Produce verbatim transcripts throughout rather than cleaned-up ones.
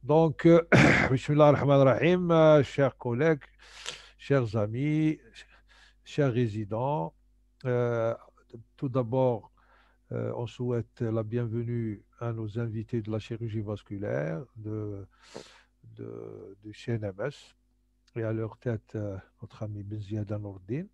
Donc, euh, Bismillah ar-Rahman ar-Rahim, euh, chers collègues, chers amis, chers résidents, euh, tout d'abord, euh, on souhaite la bienvenue à nos invités de la chirurgie vasculaire de, de, du C N M S et à leur tête, euh, notre ami Benziad Nourdine.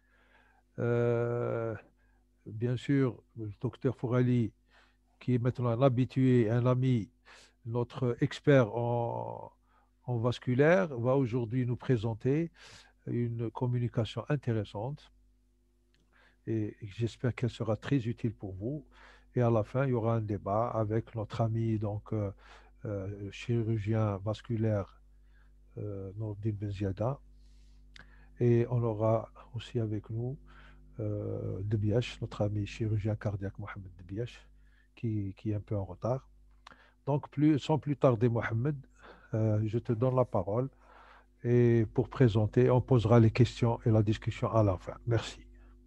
Euh, Bien sûr, le docteur Fourali, qui est maintenant un habitué, un ami, notre expert en, en vasculaire, va aujourd'hui nous présenter une communication intéressante et j'espère qu'elle sera très utile pour vous. Et à la fin, il y aura un débat avec notre ami, donc, euh, euh, chirurgien vasculaire euh, Nourdine Benziada. Et on aura aussi avec nous euh, Debiache, notre ami chirurgien cardiaque Mohamed Debiache, qui, qui est un peu en retard. Donc, plus, sans plus tarder, Mohamed, euh, je te donne la parole et pour présenter, on posera les questions et la discussion à la fin. Merci.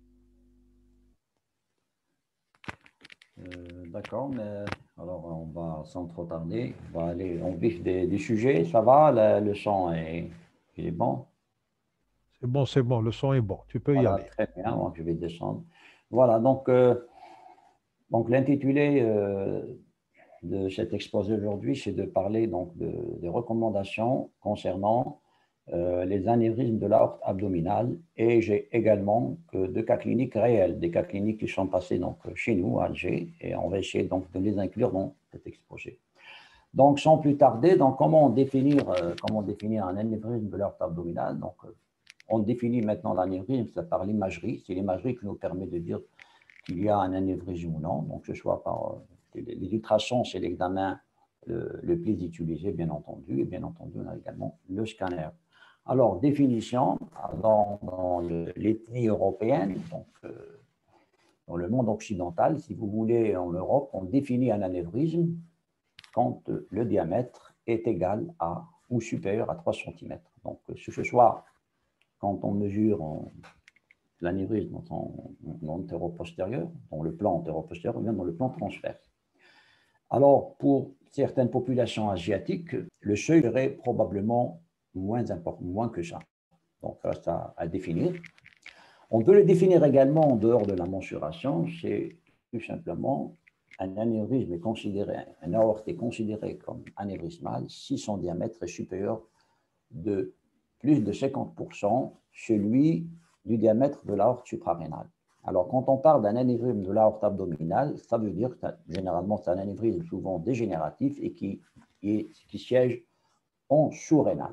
Euh, D'accord, mais alors on va sans trop tarder, on va aller en vif des, des sujets. Ça va, le, le son est, il est bon. C'est bon, c'est bon, le son est bon, tu peux y Voilà, aller. très bien. Donc je vais descendre. Voilà, donc, euh, donc l'intitulé euh, de cet exposé aujourd'hui, c'est de parler donc de, des recommandations concernant euh, les anévrismes de l'aorte abdominale et j'ai également que deux cas cliniques réels, des cas cliniques qui sont passés donc chez nous à Alger et on va essayer donc de les inclure dans cet exposé. Donc sans plus tarder, donc comment définir euh, comment définir un anévrisme de l'aorte abdominale? Donc euh, on définit maintenant l'anévrisme par l'imagerie, c'est l'imagerie qui nous permet de dire qu'il y a un anévrisme ou non, donc ce soit par euh, les ultrasons, c'est l'examen le, le plus utilisé, bien entendu, et bien entendu, on a également le scanner. Alors, définition, dans, dans l'ethnie européenne, donc euh, dans le monde occidental, si vous voulez, en Europe, on définit un anévrisme quand le diamètre est égal à ou supérieur à trois centimètres. Donc, ce soit quand on mesure l'anévrisme dans antéro-postérieur, dans le plan antéro-postérieur ou bien dans le plan transverse. Alors, pour certaines populations asiatiques, le seuil serait probablement moins important, moins que ça. Donc, reste à, à définir. On peut le définir également en dehors de la mensuration, c'est tout simplement un anévrisme est considéré, un aorte est considéré comme anévrismal si son diamètre est supérieur de plus de cinquante pour cent celui du diamètre de l'aorte suprarénale. Alors, quand on parle d'un anévrisme de l'aorte abdominale, ça veut dire que généralement, c'est un anévrisme souvent dégénératif et qui, qui, qui siège en sous-rénal.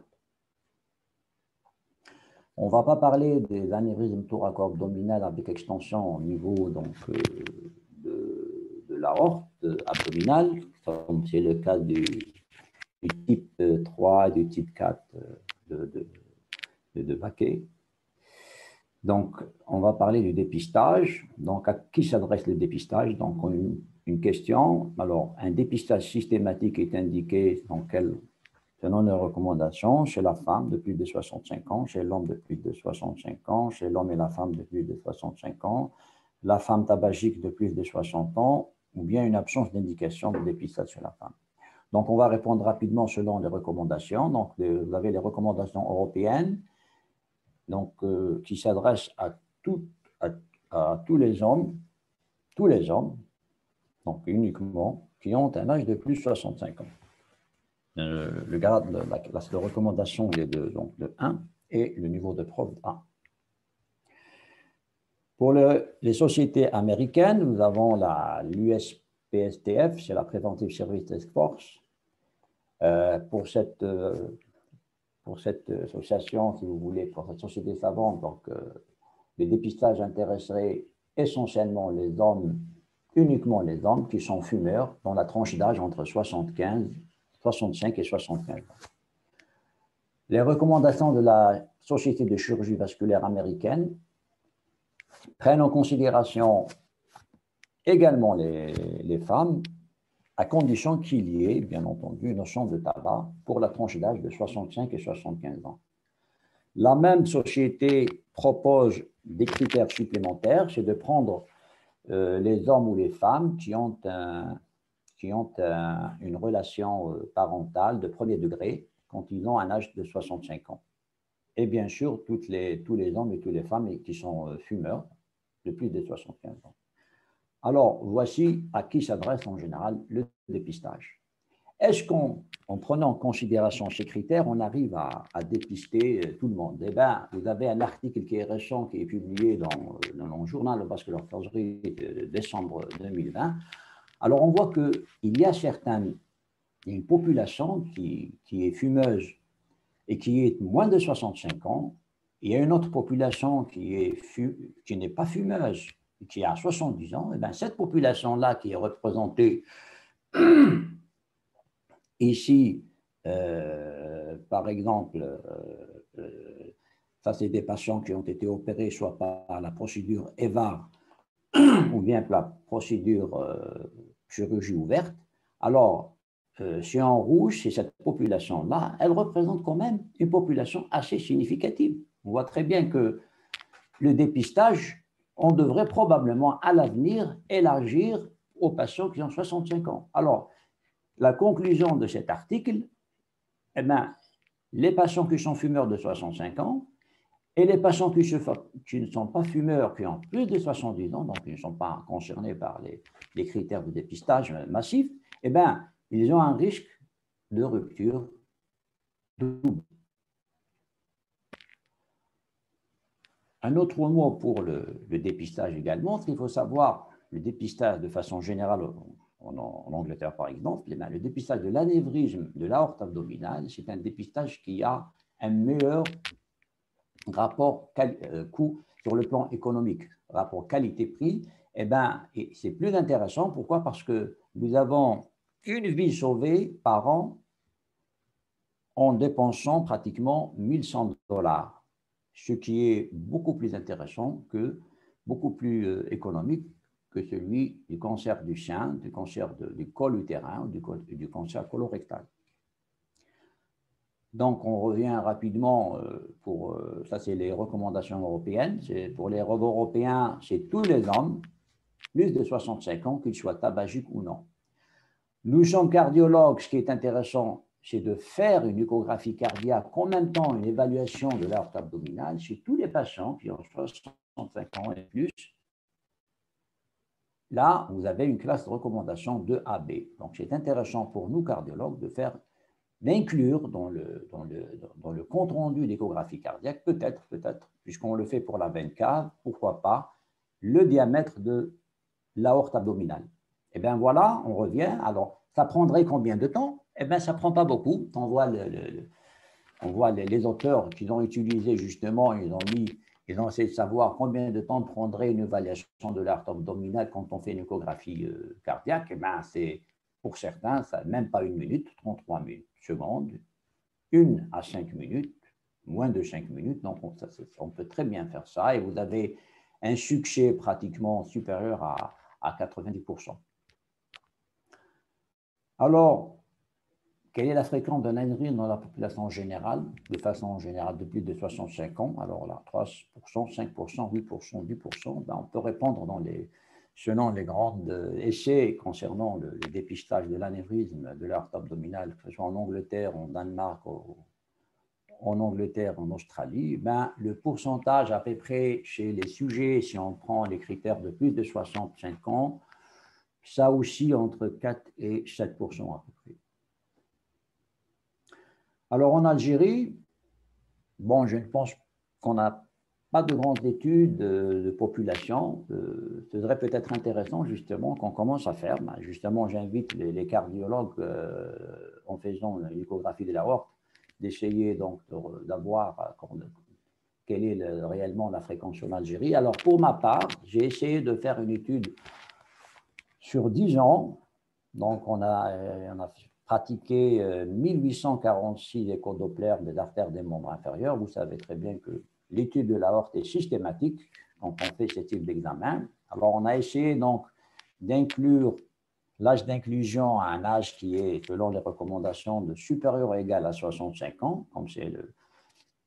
On ne va pas parler des anévrismes thoraco-abdominales avec extension au niveau donc, euh, de, de l'aorte abdominale, comme c'est le cas du, du type trois, du type quatre de, de, de, de Baquet. Donc, on va parler du dépistage. Donc, à qui s'adresse le dépistage? Donc, une, une question. Alors, un dépistage systématique est indiqué dans quel, selon les recommandations, chez la femme de plus de soixante-cinq ans, chez l'homme de plus de soixante-cinq ans, chez l'homme et la femme de plus de soixante-cinq ans, la femme tabagique de plus de soixante ans, ou bien une absence d'indication de dépistage chez la femme. Donc, on va répondre rapidement selon les recommandations. Donc, vous avez les recommandations européennes, donc, euh, qui s'adresse à, tout, à, à tous les hommes, tous les hommes, donc uniquement, qui ont un âge de plus de soixante-cinq ans. Euh, le grade, la, la, la recommandation est de, donc, de un et le niveau de preuve un. Pour le, les sociétés américaines, nous avons l'U S P S T F, c'est la Preventive Service Task Force. Euh, pour cette euh, pour cette association, si vous voulez, pour cette société savante, donc euh, le dépistage intéresserait essentiellement les hommes, uniquement les hommes qui sont fumeurs dans la tranche d'âge entre soixante-quinze, soixante-cinq et soixante-quinze ans. Les recommandations de la Société de chirurgie vasculaire américaine prennent en considération également les, les femmes, à condition qu'il y ait, bien entendu, une notion de tabac pour la tranche d'âge de soixante-cinq et soixante-quinze ans. La même société propose des critères supplémentaires, c'est de prendre euh, les hommes ou les femmes qui ont, un, qui ont un, une relation parentale de premier degré quand ils ont un âge de soixante-cinq ans. Et bien sûr, toutes les, tous les hommes et toutes les femmes qui sont fumeurs de plus de soixante-quinze ans. Alors, voici à qui s'adresse en général le dépistage. Est-ce qu'en en prenant en considération ces critères, on arrive à, à dépister tout le monde? Eh bien, vous avez un article qui est récent, qui est publié dans, dans le journal Vascular Surgery de décembre deux mille vingt. Alors, on voit qu'il y a certaines, il y a une population qui, qui est fumeuse et qui est moins de soixante-cinq ans. Il y a une autre population qui est qui n'est pas fumeuse, qui a soixante-dix ans. Et bien, cette population-là qui est représentée ici, euh, par exemple, euh, euh, ça c'est des patients qui ont été opérés soit par la procédure E V A R ou bien par la procédure euh, chirurgie ouverte. Alors, euh, si en rouge, c'est cette population-là, elle représente quand même une population assez significative. On voit très bien que le dépistage, on devrait probablement à l'avenir élargir aux patients qui ont soixante-cinq ans. Alors, la conclusion de cet article, eh bien, les patients qui sont fumeurs de soixante-cinq ans et les patients qui, se, qui ne sont pas fumeurs, qui ont plus de soixante-dix ans, donc qui ne sont pas concernés par les, les critères de dépistage massif, eh bien, ils ont un risque de rupture double. Un autre mot pour le, le dépistage également, c'est qu'il faut savoir, le dépistage de façon générale, en, en Angleterre par exemple, le dépistage de l'anévrisme de l'aorte abdominale, c'est un dépistage qui a un meilleur rapport coût sur le plan économique, rapport qualité-prix. Eh bien, c'est plus intéressant. Pourquoi? Parce que nous avons une vie sauvée par an en dépensant pratiquement mille cent dollars, ce qui est beaucoup plus intéressant que, beaucoup plus économique que celui du cancer du sein, du cancer de, du col utérin, du, du cancer colorectal. Donc, on revient rapidement pour, ça c'est les recommandations européennes, pour les Européens, c'est tous les hommes, plus de soixante-cinq ans, qu'ils soient tabagiques ou non. Nous sommes cardiologues, ce qui est intéressant, c'est de faire une échographie cardiaque, en même temps une évaluation de l'aorte abdominale chez tous les patients qui ont soixante-cinq ans et plus. Là, vous avez une classe de recommandation deux A B. Donc, c'est intéressant pour nous, cardiologues, de faire, d'inclure dans le, dans le, dans le compte-rendu d'échographie cardiaque, peut-être, peut-être, puisqu'on le fait pour la veine cave, pourquoi pas, le diamètre de l'aorte abdominale. Eh bien, voilà, on revient. Alors, ça prendrait combien de temps? Eh bien, ça ne prend pas beaucoup. On voit, le, le, on voit les, les auteurs qui ont utilisé justement, ils ont mis, ils ont essayé de savoir combien de temps prendrait une évaluation de l'aorte abdominale quand on fait une échographie euh, cardiaque. Eh bien, c'est, pour certains, ça même pas une minute, trente-trois secondes, une à cinq minutes, moins de cinq minutes. Donc, on, ça, on peut très bien faire ça et vous avez un succès pratiquement supérieur à, à quatre-vingt-dix pour cent. Alors, quelle est la fréquence de l'anévrisme dans la population générale, de façon générale de plus de soixante-cinq ans? Alors là, trois pour cent, cinq pour cent, huit pour cent, dix pour cent, ben on peut répondre dans les, selon les grands essais concernant le, le dépistage de l'anévrisme de l'aorte abdominale, que ce soit en Angleterre, en Danemark, au, en Angleterre, en Australie, ben, le pourcentage à peu près chez les sujets, si on prend les critères de plus de soixante-cinq ans, ça aussi entre quatre et sept pour cent à peu près. Alors en Algérie, bon, je ne pense qu'on n'a pas de grandes études de, de population. Euh, ce serait peut-être intéressant justement qu'on commence à faire. Ben, justement, j'invite les, les cardiologues euh, en faisant une échographie de l'aorte d'essayer donc d'avoir quelle est le, réellement la fréquence en Algérie. Alors pour ma part, j'ai essayé de faire une étude sur dix ans. Donc on a, on a pratiqué mille huit cent quarante-six échodoppler des artères des membres inférieurs. Vous savez très bien que l'étude de l'aorte est systématique quand on fait ce type d'examen. Alors on a essayé donc d'inclure l'âge d'inclusion à un âge qui est, selon les recommandations, de supérieur ou égal à soixante-cinq ans, comme c'est le,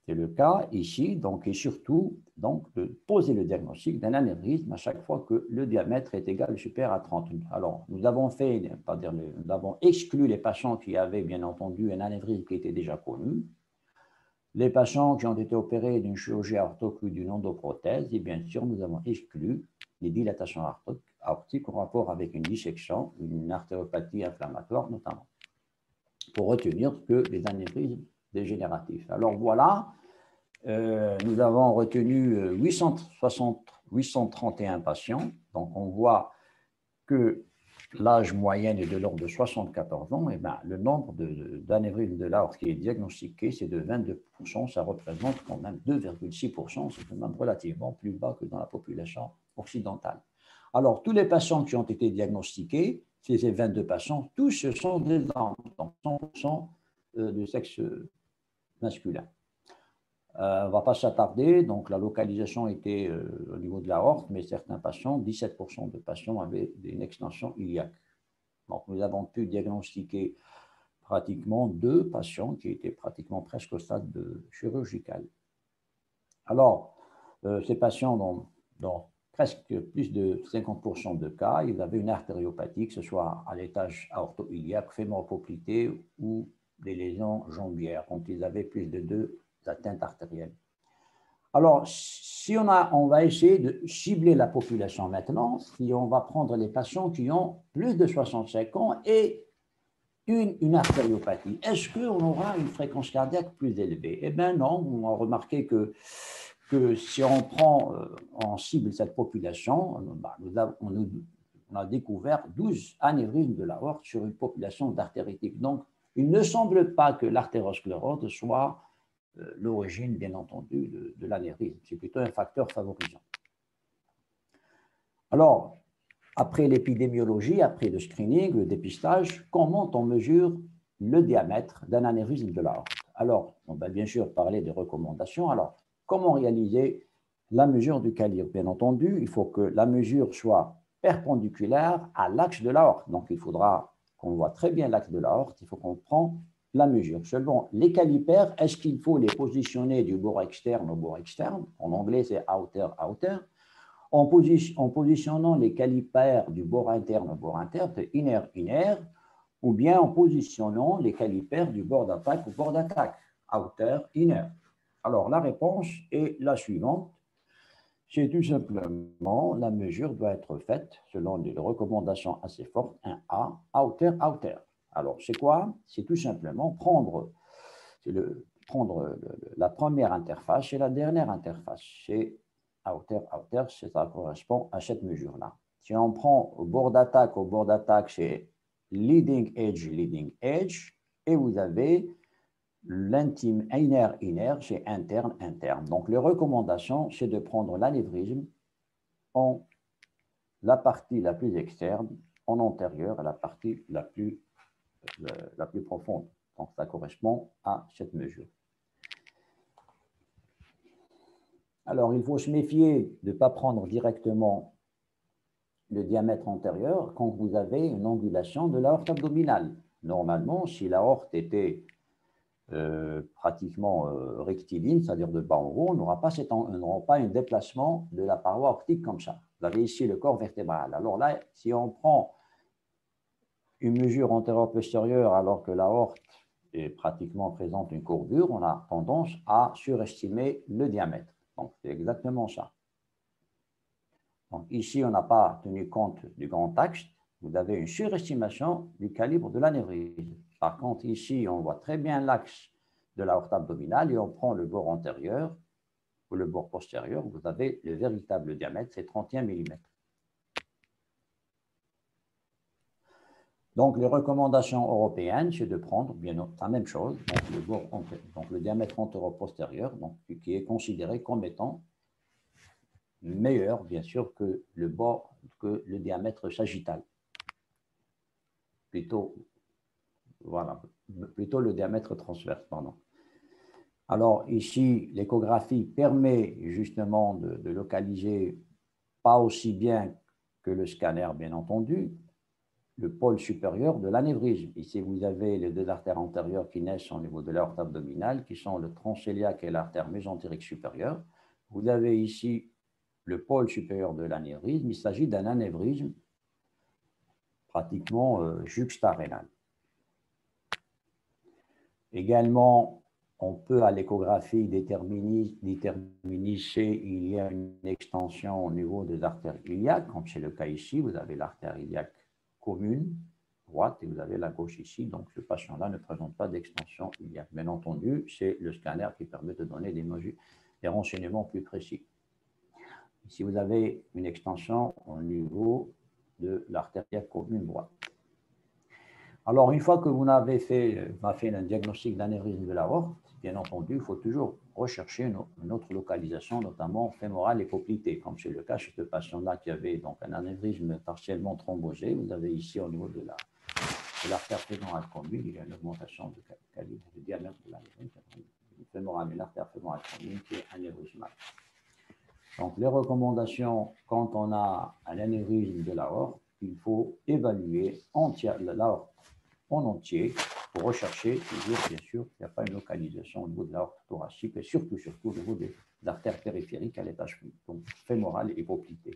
C'est le cas ici, donc, et surtout donc, de poser le diagnostic d'un anévrisme à chaque fois que le diamètre est égal ou supérieur à trente. Alors, nous avons fait, pas dire, nous avons exclu les patients qui avaient bien entendu un anévrisme qui était déjà connu, les patients qui ont été opérés d'une chirurgie aortique ou d'une endoprothèse, et bien sûr, nous avons exclu les dilatations aortiques en rapport avec une dissection, une artériopathie inflammatoire notamment, pour retenir que les anévrismes dégénératifs. Alors voilà, euh, nous avons retenu huit cent soixante, huit cent trente et un patients. Donc on voit que l'âge moyen est de l'ordre de soixante-quatorze ans. Et bien, le nombre d'anévrismes de, de l'aorte qui est diagnostiqué, c'est de vingt-deux pour cent. Ça représente quand même deux virgule six pour cent. C'est quand même relativement plus bas que dans la population occidentale. Alors, tous les patients qui ont été diagnostiqués, ces vingt-deux patients, tous ce sont des hommes, donc cent pour cent de sexe masculin. Euh, on ne va pas s'attarder, donc la localisation était euh, au niveau de l'aorte, mais certains patients, dix-sept pour cent de patients avaient une extension iliaque. Donc nous avons pu diagnostiquer pratiquement deux patients qui étaient pratiquement presque au stade de chirurgical. Alors, euh, ces patients, dans, dans presque plus de cinquante pour cent de cas, ils avaient une artériopathie, que ce soit à l'étage aorto-iliaque, fémoropoplité ou des lésions jambières, quand ils avaient plus de deux atteintes artérielles. Alors, si on, a, on va essayer de cibler la population maintenant, si on va prendre les patients qui ont plus de soixante-cinq ans et une, une artériopathie, est-ce qu'on aura une fréquence cardiaque plus élevée? Eh bien non, on a remarqué que, que si on prend, euh, on cible cette population, bah, nous avons, on, on a découvert douze anévrismes de l'aorte sur une population d'artéritique. Donc, il ne semble pas que l'artérosclérose soit euh, l'origine, bien entendu, de, de l'anévrisme. C'est plutôt un facteur favorisant. Alors, après l'épidémiologie, après le screening, le dépistage, comment on mesure le diamètre d'un anévrisme de l'aorte? Alors, on va bien sûr parler des recommandations. Alors, comment réaliser la mesure du calibre? Bien entendu, il faut que la mesure soit perpendiculaire à l'axe de l'aorte. Donc, il faudra qu'on voit très bien l'axe de l'aorte. Il faut qu'on prenne la mesure. Seulement, les calipers, est-ce qu'il faut les positionner du bord externe au bord externe? En anglais, c'est outer-outer. En, position, en positionnant les calipers du bord interne au bord interne, de inner-inner, ou bien en positionnant les calipers du bord d'attaque au bord d'attaque, outer-inner. Alors, la réponse est la suivante. C'est tout simplement, la mesure doit être faite selon des recommandations assez fortes, un A, outer-outer. Alors, c'est quoi? C'est tout simplement prendre, le, prendre le, la première interface et la dernière interface. C'est outer, outer, ça correspond à cette mesure-là. Si on prend au bord d'attaque, au bord d'attaque, c'est leading edge, leading edge, et vous avez l'intime inner, inner, c'est interne, interne. Donc, les recommandations, c'est de prendre l'anévrisme en la partie la plus externe, en antérieur, à la partie la plus la plus profonde. Donc, ça correspond à cette mesure. Alors, il faut se méfier de ne pas prendre directement le diamètre antérieur quand vous avez une angulation de l'aorte abdominale. Normalement, si l'aorte était euh, pratiquement euh, rectiligne, c'est-à-dire de bas en haut, on n'aura pas, pas un déplacement de la paroi aortique comme ça. Vous avez ici le corps vertébral. Alors là, si on prend une mesure antérieure-postérieure alors que l'aorte est pratiquement présente une courbure, on a tendance à surestimer le diamètre. Donc, c'est exactement ça. Donc, ici, on n'a pas tenu compte du grand axe. Vous avez une surestimation du calibre de l'anévrisme. Par contre, ici, on voit très bien l'axe de l'aorte abdominale et on prend le bord antérieur ou le bord postérieur. Vous avez le véritable diamètre, c'est trente et un millimètres. Donc, les recommandations européennes, c'est de prendre bien la même chose, donc le, bord, donc le diamètre antéro-postérieur, donc, qui est considéré comme étant meilleur, bien sûr, que le bord, que le diamètre sagittal. Plutôt, voilà, plutôt le diamètre transverse, pardon. Alors, ici, l'échographie permet justement de, de localiser pas aussi bien que le scanner, bien entendu, le pôle supérieur de l'anévrisme. Ici, vous avez les deux artères antérieures qui naissent au niveau de l'aorte abdominale, qui sont le tronc cœliaque et l'artère mésentérique supérieure. Vous avez ici le pôle supérieur de l'anévrisme. Il s'agit d'un anévrisme pratiquement euh, juxtarénal. Également, on peut à l'échographie déterminer, déterminer s'il y a une extension au niveau des artères iliaques, comme c'est le cas ici. Vous avez l'artère iliaque commune, droite, et vous avez la gauche ici. Donc, ce patient-là ne présente pas d'extension iliaque. Bien entendu, c'est le scanner qui permet de donner des, des renseignements plus précis. Ici, vous avez une extension au niveau de l'artère iliaque commune droite. Alors, une fois que vous avez fait, fait un diagnostic d'anévrisme de l'aorte, bien entendu, il faut toujours rechercher une, une autre localisation, notamment fémorale et poplitée, comme c'est le cas chez ce patient-là qui avait donc un anévrisme partiellement thrombosé. Vous avez ici, au niveau de l'artère fémorale commune, il y a une augmentation de calibre de diamètre de l'anévrisme fémorale, mais l'artère fémorale commune qui est anévrismale. Donc, les recommandations, quand on a un anévrisme de l'aorte, il faut évaluer l'aorte en entier pour rechercher toujours, bien sûr, qu'il n'y a pas une localisation au niveau de l'aorte thoracique et surtout, surtout au niveau des artères périphériques à l'étage donc fémoral et poplité.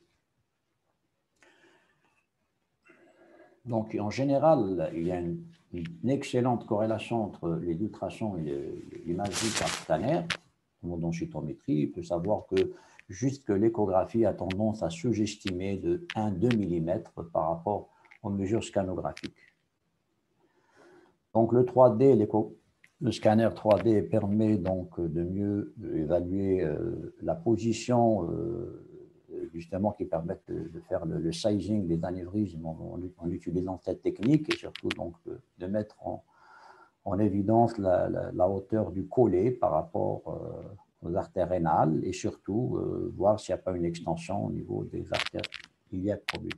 Donc, en général, il y a une, une excellente corrélation entre les ultrasons et l'imagerie par scanner, en densitométrie. Il peut savoir que juste l'échographie a tendance à sous-estimer de un à deux millimètres par rapport aux mesures scanographiques. Donc, le trois D, le scanner trois D permet donc de mieux évaluer euh, la position, euh, justement, qui permet de, de faire le, le sizing des anévrismes en, en utilisant cette technique et surtout donc de, de mettre en, en évidence la, la, la hauteur du collet par rapport euh, aux artères rénales et surtout euh, voir s'il n'y a pas une extension au niveau des artères iliaques commune.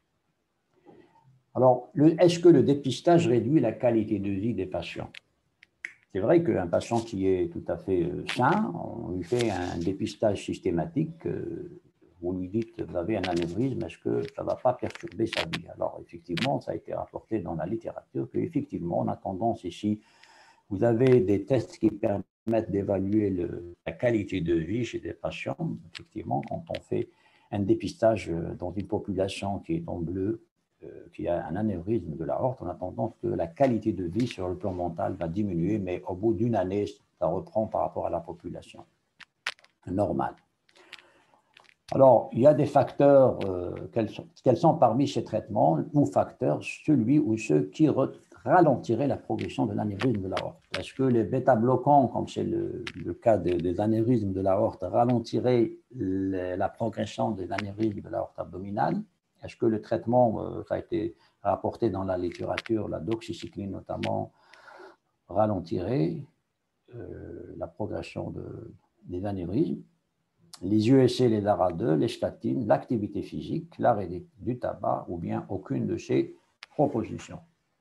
Alors, est-ce que le dépistage réduit la qualité de vie des patients? C'est vrai qu'un patient qui est tout à fait sain, on lui fait un dépistage systématique, vous lui dites, vous avez un anévrisme, est-ce que ça ne va pas perturber sa vie? Alors, effectivement, ça a été rapporté dans la littérature qu'effectivement, on a tendance ici, vous avez des tests qui permettent d'évaluer la qualité de vie chez des patients. Effectivement, quand on fait un dépistage dans une population qui est en bleu, qui a un anévrisme de l'aorte, on a tendance que la qualité de vie sur le plan mental va diminuer, mais au bout d'une année, ça reprend par rapport à la population normale. Alors, il y a des facteurs, euh, quels, sont, quels sont parmi ces traitements ou facteurs, celui ou ceux qui ralentiraient la progression de l'anévrisme de l'aorte? Est-ce que les bêta-bloquants, comme c'est le, le cas de, des anévrismes de l'aorte, ralentiraient les, la progression des anévrismes de l'aorte abdominale? Est-ce que le traitement, euh, ça a été rapporté dans la littérature, la doxycycline notamment, ralentirait euh, la progression de, des anévrismes? Les U S C, les D A R A deux, les statines, l'activité physique, l'arrêt du tabac ou bien aucune de ces propositions.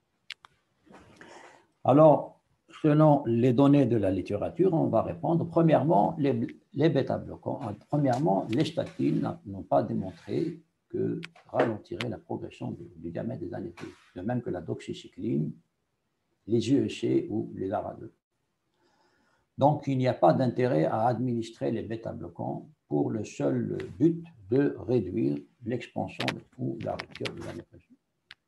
Alors, selon les données de la littérature, on va répondre. Premièrement, les, les bêta-bloquants. Premièrement, les statines n'ont pas démontré que ralentirait la progression du, du diamètre des anévrismes, de même que la doxycycline, les U S C ou les D A R A deux. Donc, il n'y a pas d'intérêt à administrer les bêta-bloquants pour le seul but de réduire l'expansion ou la rupture de l'anévrisme.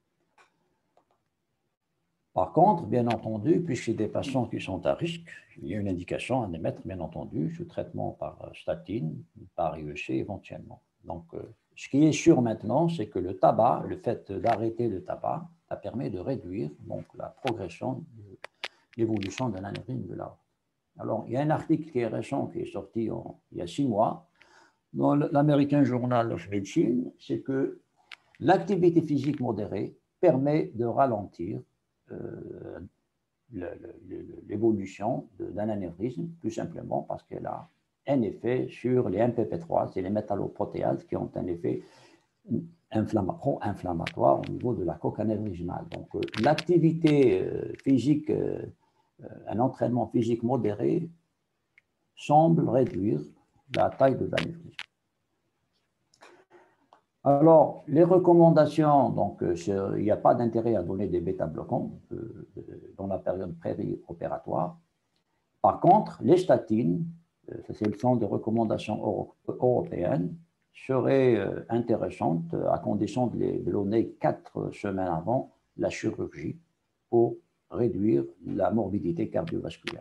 Par contre, bien entendu, puisque des patients qui sont à risque, il y a une indication à émettre, bien entendu, sous traitement par statine, par U S C éventuellement. Donc, ce qui est sûr maintenant, c'est que le tabac, le fait d'arrêter le tabac, ça permet de réduire donc, la progression de l'évolution de l'anévrisme de l'aorte. Alors, il y a un article qui est récent, qui est sorti en, il y a six mois, dans l'American Journal of Medicine, c'est que l'activité physique modérée permet de ralentir euh, l'évolution d'un anévrisme, tout simplement parce qu'elle a un effet sur les M P P trois, c'est les métalloprotéases qui ont un effet pro-inflammatoire au niveau de la coque anévrismale. Donc, euh, l'activité euh, physique, euh, un entraînement physique modéré semble réduire la taille de l'anévrisme. Alors, les recommandations, donc, euh, il n'y a pas d'intérêt à donner des bêta-bloquants euh, dans la période préopératoire. Par contre, les statines, euh, c'est le centre de recommandations euro européennes, seraient euh, intéressantes à condition de les donner quatre semaines avant la chirurgie pour réduire la morbidité cardiovasculaire.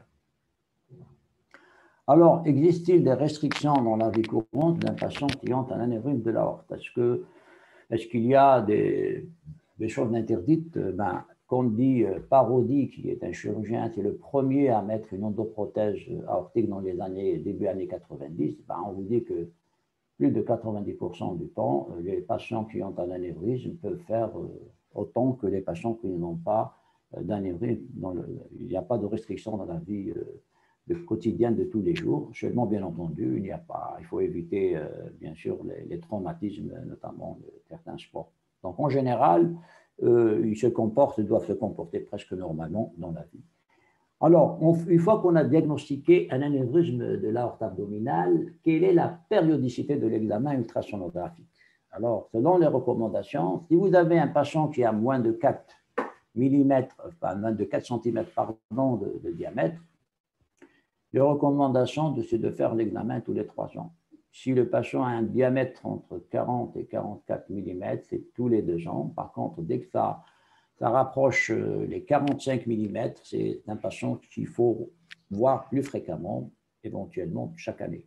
Alors, existe-t-il des restrictions dans la vie courante d'un patient qui a un anévrisme de l'aorte? Est-ce que, est-ce qu'il y a des, des choses interdites? Ben, qu'on dit euh, Parodi, qui est un chirurgien, c'est le premier à mettre une endoprothèse aortique dans les années, début années quatre-vingt-dix, ben, on vous dit que plus de quatre-vingt-dix pour cent du temps, les patients qui ont un anévrisme peuvent faire euh, autant que les patients qui n'ont pas euh, d'anévrisme. Il n'y a pas de restriction dans la vie euh, de quotidienne de tous les jours. Seulement, bien entendu, il n'y a pas, il faut éviter, euh, bien sûr, les, les traumatismes, notamment de certains sports. Donc, en général, euh, ils se comportent, ils doivent se comporter presque normalement dans la vie. Alors, on, une fois qu'on a diagnostiqué un anévrisme de l'aorte abdominale, quelle est la périodicité de l'examen ultrasonographique? Alors, selon les recommandations, si vous avez un patient qui a moins de quatre millimètres, enfin moins de quatre centimètres pardon, de, de diamètre, les recommandations, c'est de faire l'examen tous les trois ans. Si le patient a un diamètre entre quarante et quarante-quatre millimètres, c'est tous les deux ans. Par contre, dès que ça, ça rapproche les quarante-cinq millimètres, c'est un patient qu'il faut voir plus fréquemment, éventuellement chaque année.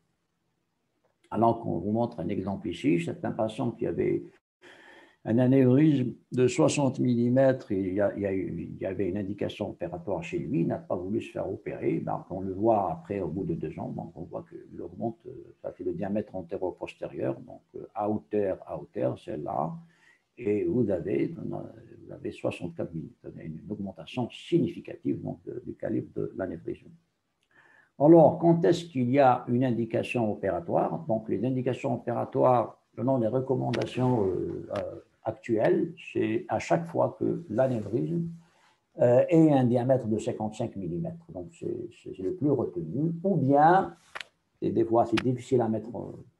Alors qu'on vous montre un exemple ici, c'est un patient qui avait un anévrisme de soixante millimètres, il y, a, il, y a, il y avait une indication opératoire chez lui, il n'a pas voulu se faire opérer. Ben, on le voit après, au bout de deux ans, donc on voit qu'il augmente, ça fait le diamètre antéro-postérieur, donc à hauteur, à hauteur, c'est là, et vous avez, vous avez soixante-quatre millimètres, une augmentation significative donc, du calibre de l'anévrisme. Alors, quand est-ce qu'il y a une indication opératoire? Donc, les indications opératoires, selon les recommandations euh, euh, actuelles, c'est à chaque fois que l'anévrisme euh, ait un diamètre de cinquante-cinq millimètres. Donc, c'est le plus retenu. Ou bien, et des fois, c'est difficile à mettre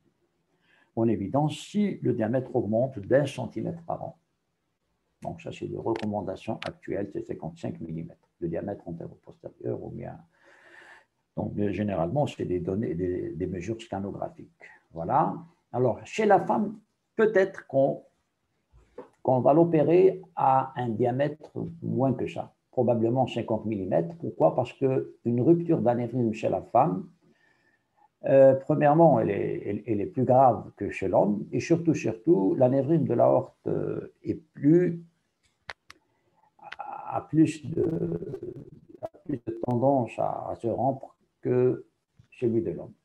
en évidence, si le diamètre augmente d'un centimètre par an. Donc, ça, c'est les recommandations actuelles, c'est cinquante-cinq millimètres. Le diamètre antéro-postérieur ou bien. Donc, généralement, c'est des données, des, des mesures scanographiques. Voilà. Alors, chez la femme, peut-être qu'on qu'on va l'opérer à un diamètre moins que ça, probablement cinquante millimètres. Pourquoi? Parce qu'une rupture d'anévrisme chez la femme, euh, premièrement, elle est, elle, elle est plus grave que chez l'homme, et surtout, surtout, l'anévrisme de l'aorte euh, est plus, a plus de, a plus de tendance à, à se rompre que celui de l'homme.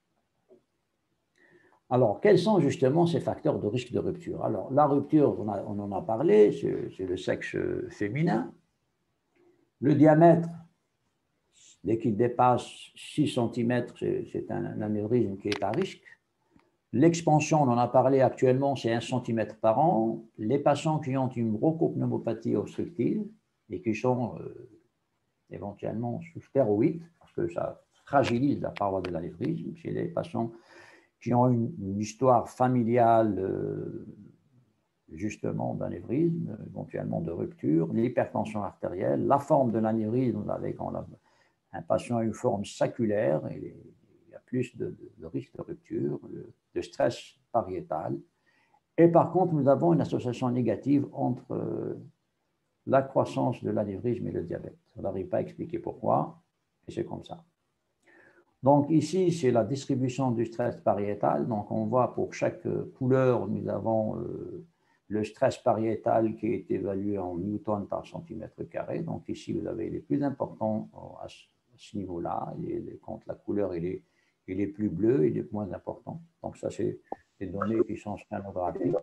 Alors, quels sont justement ces facteurs de risque de rupture? Alors, la rupture, on, a, on en a parlé, c'est le sexe féminin. Le diamètre, dès qu'il dépasse six centimètres, c'est un anévrisme qui est à risque. L'expansion, on en a parlé actuellement, c'est un centimètre par an. Les patients qui ont une bronchopneumopathie obstructive et qui sont euh, éventuellement sous stéroïdes, parce que ça fragilise la paroi de l'anévrisme, c'est les patients qui ont une, une histoire familiale euh, justement d'anévrisme, éventuellement de rupture, l'hypertension artérielle, la forme de l'anévrisme avec un patient a une forme saculaire, et il y a plus de, de, de risque de rupture, de, de stress pariétal. Et par contre, nous avons une association négative entre euh, la croissance de l'anévrisme et le diabète. On n'arrive pas à expliquer pourquoi, et c'est comme ça. Donc ici, c'est la distribution du stress pariétal. Donc on voit pour chaque couleur, nous avons euh, le stress pariétal qui est évalué en newton par centimètre carré. Donc ici, vous avez les plus importants à ce niveau-là. Quand la couleur il est, il est plus bleu, il est moins important. Donc ça, c'est des données qui sont scanographiques.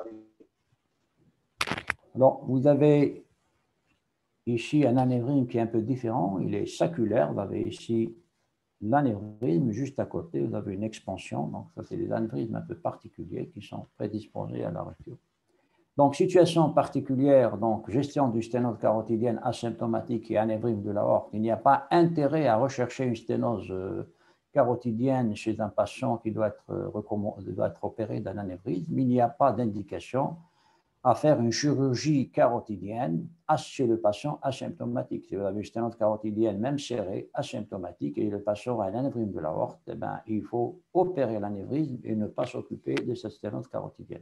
Alors, vous avez ici un anévrisme qui est un peu différent. Il est saculaire. Vous avez ici l'anévrisme, juste à côté, vous avez une expansion. Donc, ça, c'est des anévrismes un peu particuliers qui sont prédisposés à la rupture. Donc, situation particulière, donc gestion du sténose carotidienne asymptomatique et anévrisme de l'aorte. Il n'y a pas intérêt à rechercher une sténose carotidienne chez un patient qui doit être, doit être opéré d'un anévrisme, il n'y a pas d'indication à faire une chirurgie carotidienne chez le patient asymptomatique. Si vous avez une sténose carotidienne, même serrée, asymptomatique, et le patient a un anévrisme de l'aorte, eh ben, il faut opérer l'anévrisme et ne pas s'occuper de cette sténose carotidienne.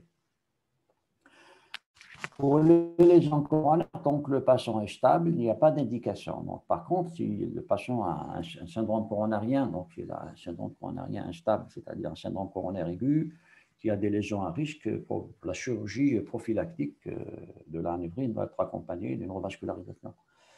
Pour les lésions coronaires, tant que le patient est stable, il n'y a pas d'indication. Donc, par contre, si le patient a un syndrome coronarien, donc il a un syndrome coronarien instable, c'est-à-dire un syndrome coronaire aigu, qui a des lésions à risque, pour la chirurgie prophylactique de l'anévrisme va être accompagnée d'une revascularisation.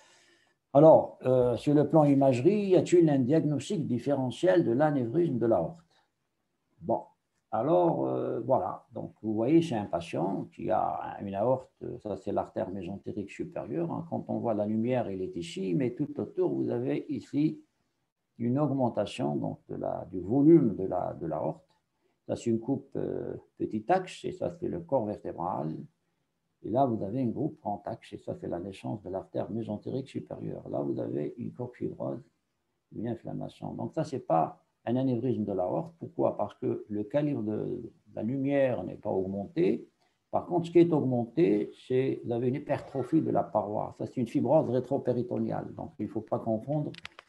Alors, euh, sur le plan imagerie, y a-t-il un diagnostic différentiel de l'anévrisme de l'aorte? Bon. Alors, euh, voilà, donc vous voyez, c'est un patient qui a une aorte, ça c'est l'artère mésentérique supérieure. Hein. Quand on voit la lumière, il est ici, mais tout autour, vous avez ici une augmentation donc, de la, du volume de la, de l'aorte. Ça, c'est une coupe euh, petit axe, et ça, c'est le corps vertébral. Et là, vous avez une coupe grand axe, et ça, c'est la naissance de l'artère mésentérique supérieure. Là, vous avez une coque fibrose, une inflammation. Donc, ça, ce n'est pas un anévrisme de l'aorte. Pourquoi? Parce que le calibre de la lumière n'est pas augmenté. Par contre, ce qui est augmenté, c'est vous avez une hypertrophie de la paroi. Ça, c'est une fibrose rétropéritonéale. Donc, il ne faut pas confondre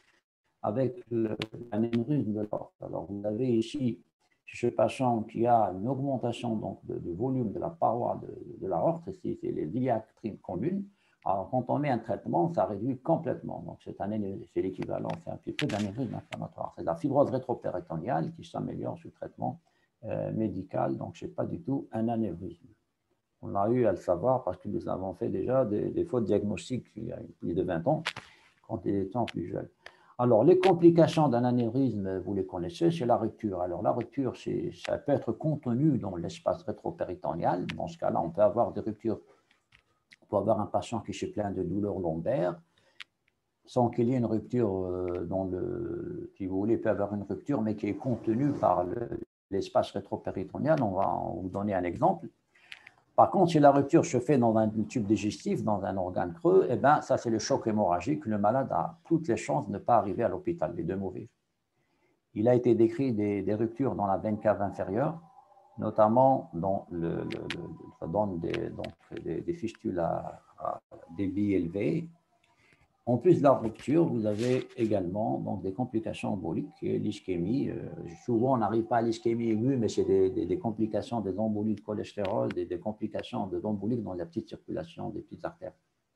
avec l'anévrisme de l'aorte. Alors, vous avez ici ce patient qui a une augmentation donc, de, de volume de la paroi de, de l'aorte, c'est les iliaques communes. Alors, quand on met un traitement, ça réduit complètement. Donc, c'est l'équivalent, c'est un petit peu d'anévrisme inflammatoire. C'est la fibrose rétropéritonéale qui s'améliore sous traitement euh, médical. Donc, ce n'est pas du tout un anévrisme. On a eu à le savoir parce que nous avons fait déjà des, des fautes diagnostiques il y a plus de vingt ans, quand il était plus jeune. Alors, les complications d'un anévrisme, vous les connaissez, c'est la rupture. Alors, la rupture, ça peut être contenu dans l'espace rétropéritonéal. Dans ce cas-là, on peut avoir des ruptures. On peut avoir un patient qui se plaint de douleurs lombaires sans qu'il y ait une rupture dans le, si vous voulez, il peut avoir une rupture, mais qui est contenue par l'espace le, rétropéritonéal. On va vous donner un exemple. Par contre, si la rupture se fait dans un tube digestif, dans un organe creux, eh ben, ça, c'est le choc hémorragique. Le malade a toutes les chances de ne pas arriver à l'hôpital, les deux mourir. Il a été décrit des, des ruptures dans la veine cave inférieure, notamment dans le, le, le, ça donne des, donc, des, des fistules à, à débit élevé. En plus de la rupture, vous avez également donc, des complications emboliques et l'ischémie. Euh, souvent, on n'arrive pas à l'ischémie aiguë, mais c'est des, des, des complications des embolies de cholestérol, des, des complications de l'embolique dans la petite circulation des petites artères.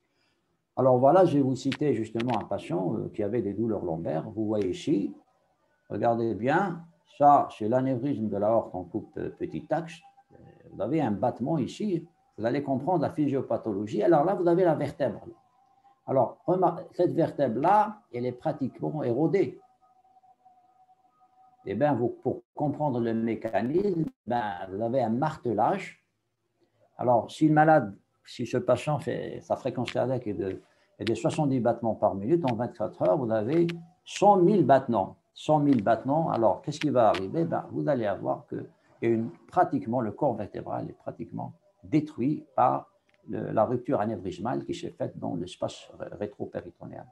Alors voilà, je vais vous citer justement un patient euh, qui avait des douleurs lombaires. Vous voyez ici, regardez bien, ça c'est l'anévrisme de l'aorte en coupe euh, petit axe. Vous avez un battement ici, vous allez comprendre la physiopathologie. Alors là, vous avez la vertèbre. Alors, cette vertèbre-là, elle est pratiquement érodée. Eh bien, vous, pour comprendre le mécanisme, ben, vous avez un martelage. Alors, si le malade, si ce patient fait sa fréquence cardiaque est de, est de soixante-dix battements par minute, en vingt-quatre heures, vous avez cent mille battements. cent mille battements. Alors, qu'est-ce qui va arriver? Ben, vous allez avoir que une, pratiquement le corps vertébral est pratiquement détruit par Le, la rupture anévrismale qui s'est faite dans l'espace rétropéritonéal.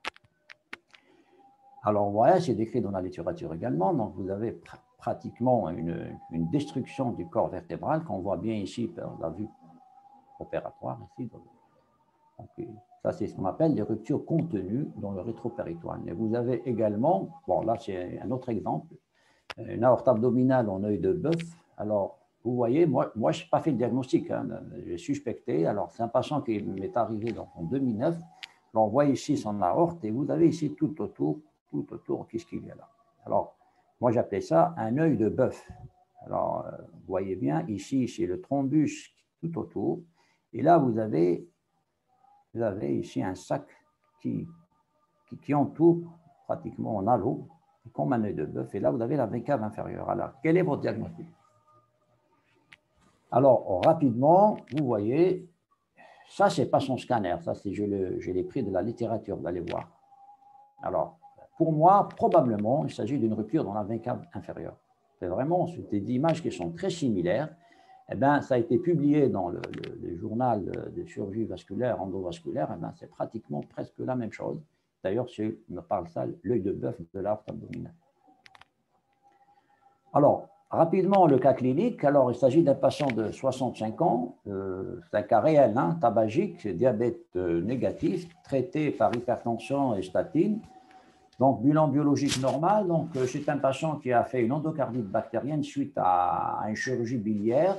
Alors voilà, c'est décrit dans la littérature également. Donc vous avez pr pratiquement une, une destruction du corps vertébral qu'on voit bien ici par la vue opératoire. Ici. Donc, ça, c'est ce qu'on appelle des ruptures contenues dans le rétropéritoine. Et vous avez également, bon là c'est un autre exemple, une aorte abdominale en œil de bœuf. Alors, vous voyez, moi, moi je n'ai pas fait le diagnostic, hein, j'ai suspecté. Alors, c'est un patient qui m'est arrivé donc, en deux mille neuf. On voit ici son aorte et vous avez ici tout autour, tout autour, qu'est-ce qu'il y a là? Alors, moi, j'appelais ça un œil de bœuf. Alors, vous voyez bien, ici, c'est le thrombus tout autour. Et là, vous avez, vous avez ici un sac qui, qui, qui entoure pratiquement en halo, comme un œil de bœuf. Et là, vous avez la veine cave inférieure. Alors, quel est votre diagnostic? Alors, rapidement, vous voyez, ça, ce n'est pas son scanner. Ça, je l'ai pris de la littérature, vous allez voir. Alors, pour moi, probablement, il s'agit d'une rupture dans la veine cave inférieure. C'est vraiment, c'est des images qui sont très similaires. Eh bien, ça a été publié dans le, le, le journal de chirurgie vasculaire, endovasculaire. Eh bien, c'est pratiquement presque la même chose. D'ailleurs, je me parle ça, l'œil de bœuf de l'aorte abdominale. Alors, rapidement, le cas clinique. Alors, il s'agit d'un patient de soixante-cinq ans. Euh, c'est un cas réel, hein, tabagique, diabète euh, négatif, traité par hypertension et statine. Donc, bilan biologique normal. Donc, euh, c'est un patient qui a fait une endocardite bactérienne suite à, à une chirurgie biliaire.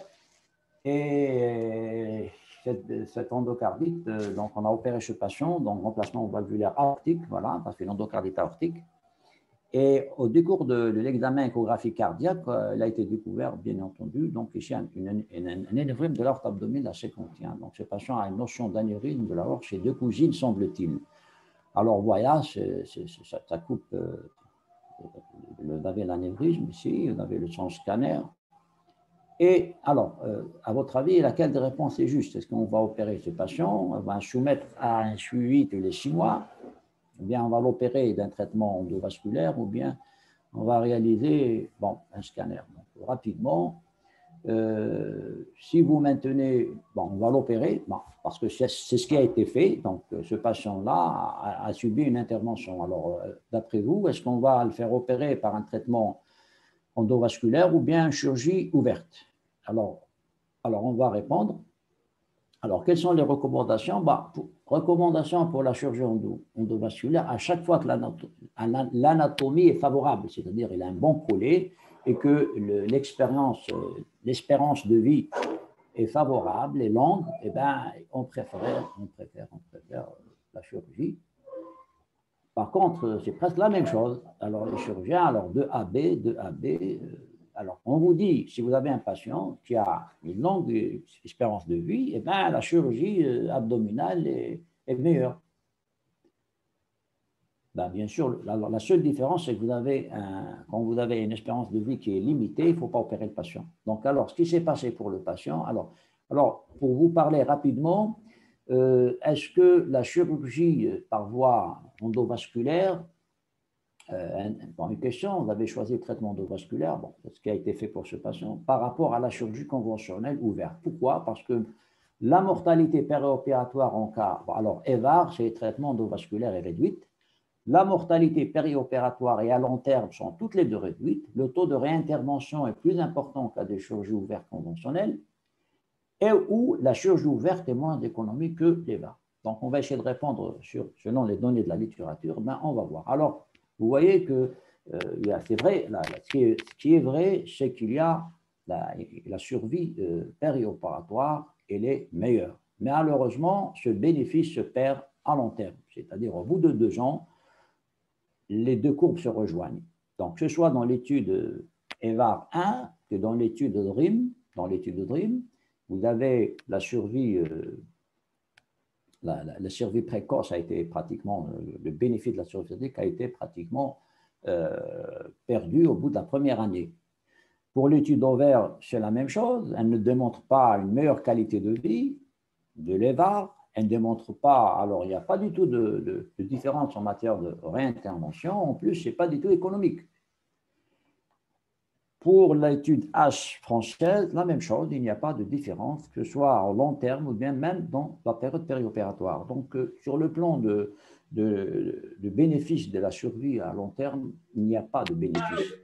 Et cette, cette endocardite, euh, donc, on a opéré ce patient, donc remplacement valvulaire aortique, voilà, parce que l'endocardite aortique. Et au décours de, de l'examen échographique cardiaque, euh, il a été découvert, bien entendu, donc ici un, une, une, un anévrisme de l'aorte abdominale assez contient. Donc, ce patient a une notion d'anévrisme de l'aorte chez deux cousines, semble-t-il. Alors, voilà, c'est, c'est, ça, ça coupe. Euh, vous avez l'anévrisme ici, vous avez le sang scanner. Et alors, euh, à votre avis, laquelle des réponses est juste? Est-ce qu'on va opérer ce patient? On va soumettre à un suivi tous les six mois? Ou bien on va l'opérer d'un traitement endovasculaire? Ou bien on va réaliser bon, un scanner? Donc, rapidement, euh, si vous maintenez, bon, on va l'opérer, bon, parce que c'est ce qui a été fait. Donc, ce patient-là a, a subi une intervention. Alors, euh, d'après vous, est-ce qu'on va le faire opérer par un traitement endovasculaire ou bien une chirurgie ouverte? Alors, alors, on va répondre. Alors, quelles sont les recommandations? Bah, pour, recommandations pour la chirurgie endo, endovasculaire, à chaque fois que l'anatomie est favorable, c'est-à-dire il a un bon collé et que l'expérience, l'espérance de vie est favorable et longue, eh ben, on préfère, on préfère, on préfère la chirurgie. Par contre, c'est presque la même chose. Alors, les chirurgiens, alors deux A B, deux A B, euh, alors, on vous dit, si vous avez un patient qui a une longue espérance de vie, eh bien, la chirurgie abdominale est, est meilleure. Ben, bien sûr, la, la seule différence, c'est que vous avez un, quand vous avez une espérance de vie qui est limitée, il ne faut pas opérer le patient. Donc, alors, ce qui s'est passé pour le patient, alors, alors pour vous parler rapidement, euh, est-ce que la chirurgie par voie endovasculaire, Euh, bon, une question, vous avez choisi le traitement endovasculaire, bon, c'est ce qui a été fait pour ce patient, par rapport à la chirurgie conventionnelle ouverte. Pourquoi? Parce que la mortalité périopératoire en cas, bon, alors E V A R, c'est le traitement endovasculaire est réduite, la mortalité périopératoire et à long terme sont toutes les deux réduites, le taux de réintervention est plus important qu'à des chirurgies ouvertes conventionnelles, et où la chirurgie ouverte est moins économique que l'E V A R. Donc, on va essayer de répondre sur, selon les données de la littérature, ben, on va voir. Alors, vous voyez que euh, c'est vrai, là, là, ce, qui est, ce qui est vrai, c'est qu'il y a la, la survie euh, périopératoire, elle est meilleure. Mais malheureusement, ce bénéfice se perd à long terme, c'est-à-dire au bout de deux ans, les deux courbes se rejoignent. Donc, que ce soit dans l'étude E V A R un que dans l'étude de DREAM, dans l'étude de DREAM, vous avez la survie, euh, la, la, la survie précoce a été pratiquement, le, le bénéfice de la survie a été pratiquement euh, perdu au bout de la première année. Pour l'étude ovaire, c'est la même chose. Elle ne démontre pas une meilleure qualité de vie de l'E V A R. Elle ne démontre pas, alors il n'y a pas du tout de, de, de différence en matière de réintervention. En plus, ce n'est pas du tout économique. Pour l'étude H française, la même chose, il n'y a pas de différence, que ce soit à long terme ou bien même dans la période périopératoire. Donc, euh, sur le plan de, de, de bénéfice de la survie à long terme, il n'y a pas de bénéfice.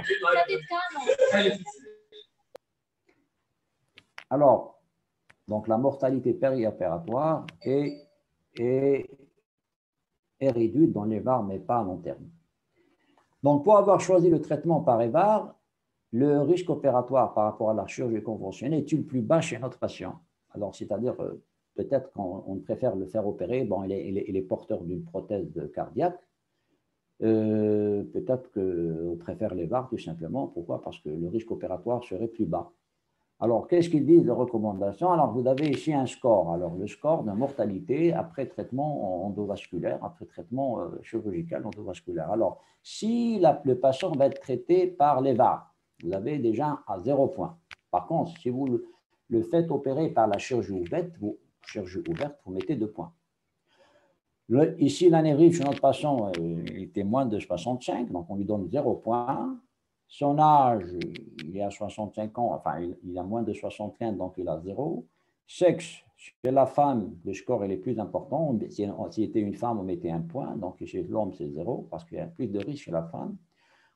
Alors, donc la mortalité périopératoire est, est, est réduite dans l'E V A R, mais pas à long terme. Donc, pour avoir choisi le traitement par E V A R, le risque opératoire par rapport à la chirurgie conventionnelle est-il plus bas chez notre patient? Alors, c'est-à-dire, euh, peut-être qu'on préfère le faire opérer, bon, il est, il est, il est porteur d'une prothèse cardiaque, euh, peut-être qu'on préfère les V A R tout simplement. Pourquoi? Parce que le risque opératoire serait plus bas. Alors, qu'est-ce qu'ils disent de recommandations? Alors, vous avez ici un score. Alors, le score de mortalité après traitement endovasculaire, après traitement euh, chirurgical endovasculaire. Alors, si la, le patient va être traité par les V A R, vous avez déjà à zéro point. Par contre, si vous le, le faites opérer par la chirurgie ouverte, vous, chirurgie ouverte, vous mettez deux points. Le, ici, l'anévrisme chez notre patient euh, était moins de soixante-cinq, donc on lui donne zéro point. Son âge, il est à soixante-cinq ans, enfin, il, il a moins de soixante-quinze, donc il a zéro. Sexe, chez la femme, le score est plus important. Si c'était une femme, on mettait un point, donc chez l'homme, c'est zéro, parce qu'il y a plus de risque chez la femme.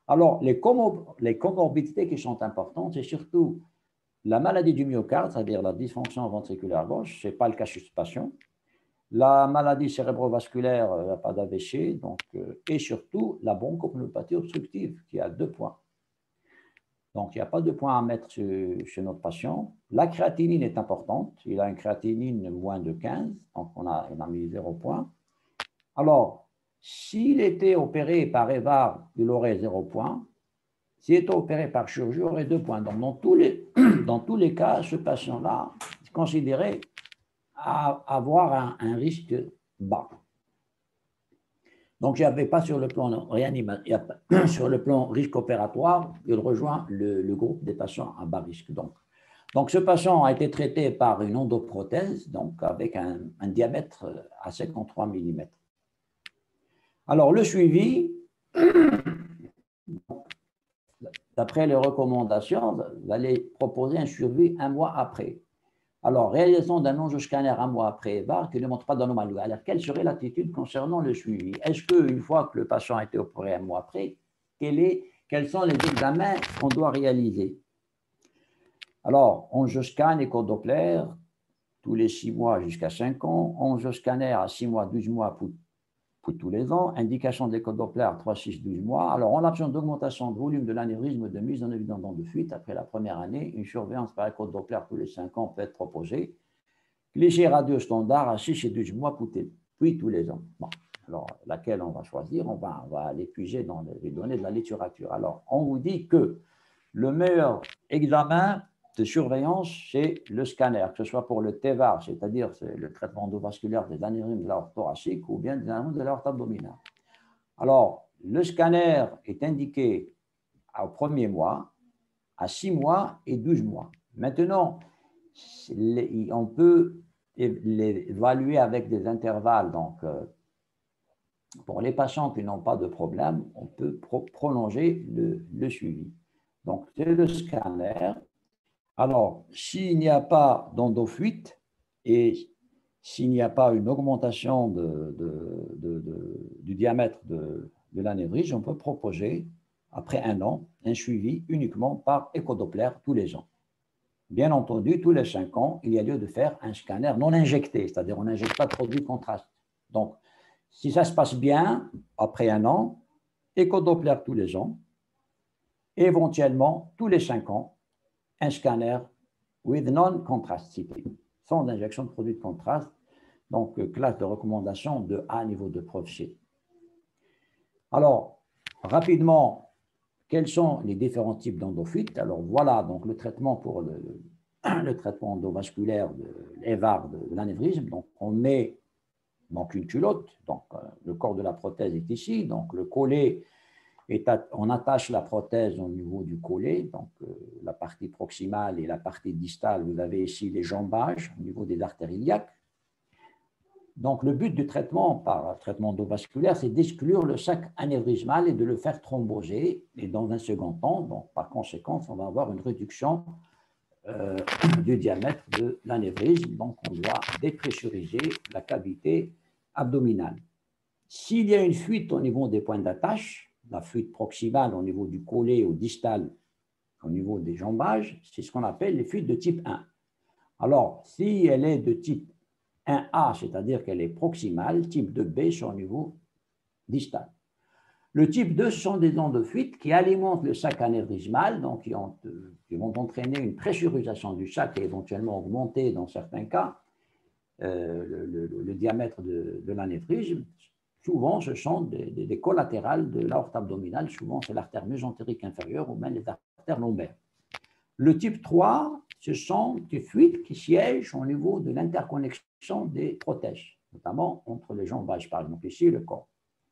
Alors, les, comor les comorbidités qui sont importantes, c'est surtout la maladie du myocarde, c'est-à-dire la dysfonction ventriculaire gauche, ce n'est pas le cas chez ce patient. La maladie cérébrovasculaire, il n'y a pas d'A V C, donc, euh, et surtout la bronchopneumopathie obstructive, qui a deux points. Donc, il n'y a pas de points à mettre chez, chez notre patient. La créatinine est importante. Il a une créatinine moins de quinze, donc on a, on a mis zéro point. Alors, s'il était opéré par E V A R, il aurait zéro point. S'il était opéré par chirurgie, il aurait deux points. Donc, dans tous les, dans tous les cas, ce patient-là est considéré à avoir un, un risque bas. Donc, il n'y avait pas sur le plan réanimation, sur le plan risque opératoire, il rejoint le, le groupe des patients à bas risque. Donc, donc, ce patient a été traité par une endoprothèse, donc avec un, un diamètre à cinquante-trois millimètres. Alors, le suivi, d'après les recommandations, vous allez proposer un suivi un mois après. Alors, réalisation d'un angioscanner un mois après E V A R qui ne montre pas d'anomalie. Alors, quelle serait l'attitude concernant le suivi? Est-ce qu'une fois que le patient a été opéré un mois après, quel est, quels sont les examens qu'on doit réaliser? Alors, angioscan, écho-doppler, tous les six mois jusqu'à cinq ans, angioscanner à six mois, douze mois pour, pour tous les ans, indication d'écho-doppler trois, six, douze mois. Alors, en l'absence d'augmentation de volume de l'anévrisme de mise en évidence de fuite après la première année, une surveillance par écho-doppler tous les cinq ans peut être proposée. Cliché radio standard à six et douze mois, puis tous les ans. Bon, alors, laquelle on va choisir, on va, on va l'épuiser dans les données de la littérature. Alors, on vous dit que le meilleur examen de surveillance, c'est le scanner, que ce soit pour le T V A R, c'est-à-dire le traitement endovasculaire des anévrismes de l'aorte thoracique ou bien des anévrismes de l'aorte abdominale. Alors, le scanner est indiqué au premier mois, à six mois et douze mois. Maintenant, on peut l'évaluer avec des intervalles. Donc, euh, pour les patients qui n'ont pas de problème, on peut pro prolonger le, le suivi. Donc, c'est le scanner. Alors, s'il n'y a pas d'endofuite et s'il n'y a pas une augmentation de, de, de, de, du diamètre de, de l'anévrisme, on peut proposer, après un an, un suivi uniquement par écho-doppler tous les ans. Bien entendu, tous les cinq ans, il y a lieu de faire un scanner non injecté, c'est-à-dire on n'injecte pas de produit de contraste. Donc, si ça se passe bien, après un an, écho-doppler tous les ans, éventuellement, tous les cinq ans, un scanner with non-contrasticity, sans injection de produit de contraste, donc classe de recommandation de A niveau de preuve C. Alors, rapidement, quels sont les différents types d'endofuites? Alors voilà, donc le traitement pour le, le traitement endovasculaire de l'E V A R de, de l'anévrisme. Donc on met donc une culotte, donc euh, le corps de la prothèse est ici, donc le collet, est à, on attache la prothèse au niveau du collet, donc euh, la partie proximale et la partie distale, vous avez ici les jambages au niveau des artères iliaques. Donc, le but du traitement par traitement endovasculaire, c'est d'exclure le sac anévrismal et de le faire thromboser. Et dans un second temps, donc, par conséquent, on va avoir une réduction euh, du diamètre de l'anévrisme. Donc, on doit dépressuriser la cavité abdominale. S'il y a une fuite au niveau des points d'attache, la fuite proximale au niveau du collet ou distal au niveau des jambages, c'est ce qu'on appelle les fuites de type un. Alors, si elle est de type un A, c'est-à-dire qu'elle est proximale, type deux B, c'est au niveau distal. Le type deux, ce sont des endofuites qui alimentent le sac anévrismal, donc qui, ont, qui vont entraîner une pressurisation du sac et éventuellement augmenter, dans certains cas, euh, le, le, le diamètre de, de l'anévrisme. Souvent, ce sont des, des, des collatérales de l'aorte abdominale, souvent c'est l'artère mésentérique inférieure ou même les artères lombaires. Le type trois, ce sont des fuites qui siègent au niveau de l'interconnexion des prothèses, notamment entre les jambages, par exemple ici, le corps.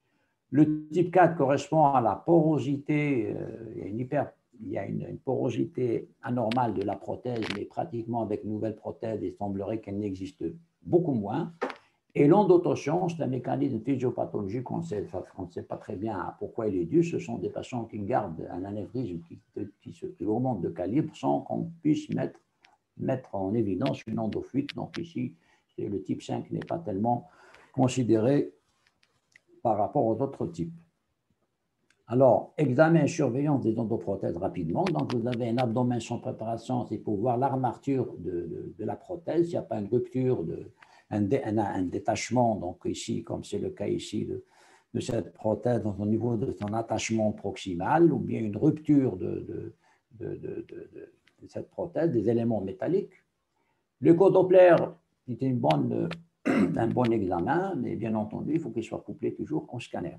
Le type quatre correspond à la porosité, euh, il y a, une, hyper, il y a une, une porosité anormale de la prothèse, mais pratiquement avec une nouvelle prothèse, il semblerait qu'elle n'existe beaucoup moins. Et l'endotorsion, c'est un mécanisme physiopathologique qu'on ne sait pas très bien pourquoi il est dû. Ce sont des patients qui gardent un anévrisme qui, qui, se, qui augmente de calibre sans qu'on puisse mettre, mettre en évidence une endofuite. Donc ici, le type cinq n'est pas tellement considéré par rapport aux autres types. Alors, examen et surveillance des endoprothèses rapidement. Donc, vous avez un abdomen sans préparation, c'est pour voir l'armature de, de, de la prothèse. S'il n'y a pas une rupture, de, un, dé, un, un détachement, donc ici, comme c'est le cas ici de, de cette prothèse au niveau de son attachement proximal, ou bien une rupture de, de, de, de, de, de cette prothèse, des éléments métalliques. L'écho-Doppler est une bonne, un bon examen, mais bien entendu, il faut qu'il soit couplé toujours au scanner.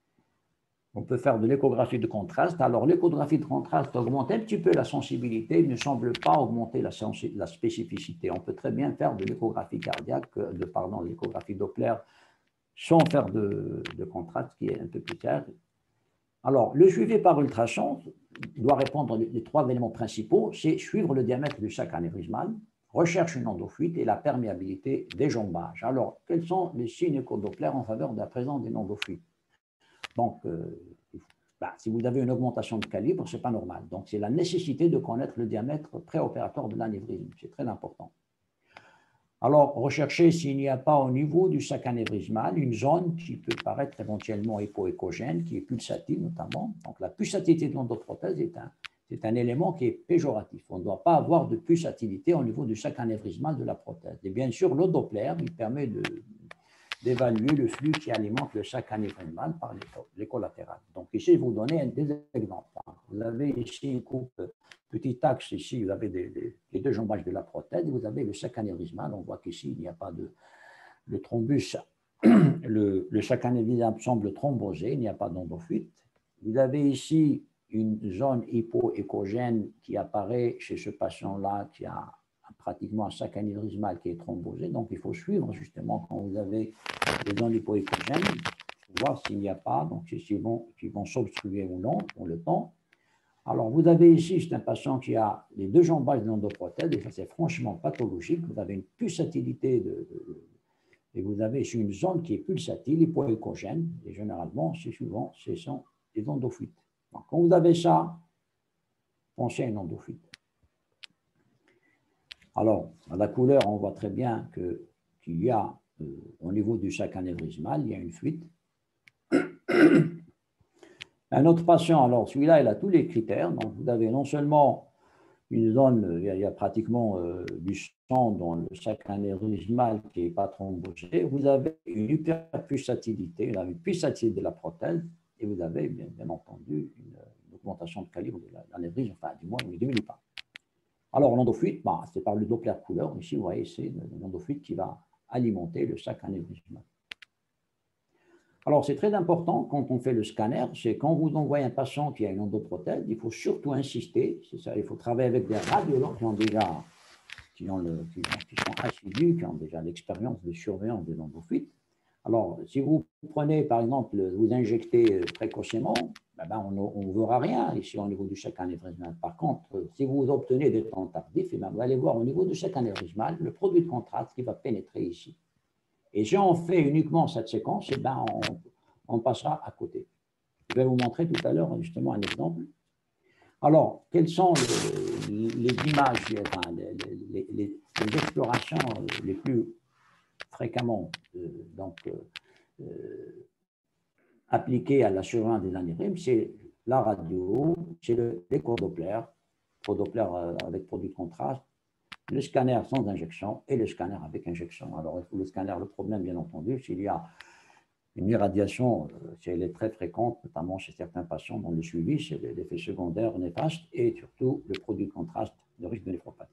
On peut faire de l'échographie de contraste. Alors, l'échographie de contraste augmente un petit peu la sensibilité, il ne semble pas augmenter la, la spécificité. On peut très bien faire de l'échographie cardiaque, de, pardon, l'échographie Doppler, sans faire de, de contraste, qui est un peu plus cher. Alors, le suivi par ultrason doit répondre les trois éléments principaux, c'est suivre le diamètre du sac anévrismal, recherche une endofuite et la perméabilité des jambages. Alors, quels sont les signes écho-Doppler en faveur de la présence d'une endofuite? Donc, euh, bah, si vous avez une augmentation de calibre, ce n'est pas normal. Donc, c'est la nécessité de connaître le diamètre préopératoire de l'anévrisme. C'est très important. Alors, recherchez s'il n'y a pas au niveau du sac anévrismal une zone qui peut paraître éventuellement hypoéchogène, qui est pulsatile notamment. Donc, la pulsatilité de l'endoprothèse est un, c'est un élément qui est péjoratif. On ne doit pas avoir de pulsatilité au niveau du sac anévrismal de la prothèse. Et bien sûr, le Doppler, il permet de d'évaluer le flux qui alimente le sac anévrismal par l'écho latéral. Donc ici, je vais vous donner des exemples. Vous avez ici une coupe, petit axe, ici, vous avez des, des, les deux jambages de la prothèse, vous avez le sac anévrismal, on voit qu'ici, il n'y a pas de le thrombus, le, le sac anévrismal semble thrombosé, il n'y a pas d'endofuite. Vous avez ici une zone hypoéchogène qui apparaît chez ce patient-là qui a pratiquement un sac anévrismal qui est thrombosé. Donc, il faut suivre justement quand vous avez des zones hypoéchogènes, pour voir s'il n'y a pas, donc s'ils vont, s'ils vont s'obstruer ou non pour le temps. Alors, vous avez ici, c'est un patient qui a les deux jambages de l'endoprothèse, et ça c'est franchement pathologique. Vous avez une pulsatilité de, de, et vous avez ici une zone qui est pulsatile, hypoéchogène, et généralement, c'est souvent, ce sont des endofuites. Donc, quand vous avez ça, pensez à une endofuite. Alors, à la couleur, on voit très bien que, qu'il y a, euh, au niveau du sac anévrismal, il y a une fuite. Un autre patient, alors celui-là, il a tous les critères. Donc, vous avez non seulement une zone, il y a, il y a pratiquement euh, du sang dans le sac anévrismal qui n'est pas thrombosé, vous avez une hyperpulsatilité, vous avez une pulsatilité de la prothèse, et vous avez bien, bien entendu une, une augmentation de calibre de l'anévrisme, enfin, du moins, il ne diminue pas. Alors, l'endofuite, bah, c'est par le Doppler couleur. Ici, vous voyez, c'est une endofuite qui va alimenter le sac anévrismal. Alors, c'est très important quand on fait le scanner, c'est quand vous envoyez un patient qui a une endoprothèse, il faut surtout insister, c'est ça, il faut travailler avec des radiologues qui ont déjà, qui, ont le, qui, qui sont assidus, qui ont déjà l'expérience de surveillance des endofuites. Alors, si vous prenez, par exemple, vous injectez précocement, ben on ne verra rien ici au niveau du sac anévrismal. Par contre, si vous obtenez des temps tardifs, ben vous allez voir au niveau du sac anévrismal le produit de contraste qui va pénétrer ici. Et si on fait uniquement cette séquence, ben on, on passera à côté. Je vais vous montrer tout à l'heure justement un exemple. Alors, quelles sont les, les images, enfin, les, les, les, les explorations les plus fréquemment euh, donc, euh, appliquées à la surveillance des anévrismes, c'est la radio, c'est l'écho-Doppler, Doppler avec produit de contraste, le scanner sans injection et le scanner avec injection. Alors, le scanner, le problème, bien entendu, s'il y a une irradiation, si elle est très fréquente, notamment chez certains patients dont le suivi, c'est l'effet secondaire néfaste et surtout le produit de contraste, le risque de néphropathie.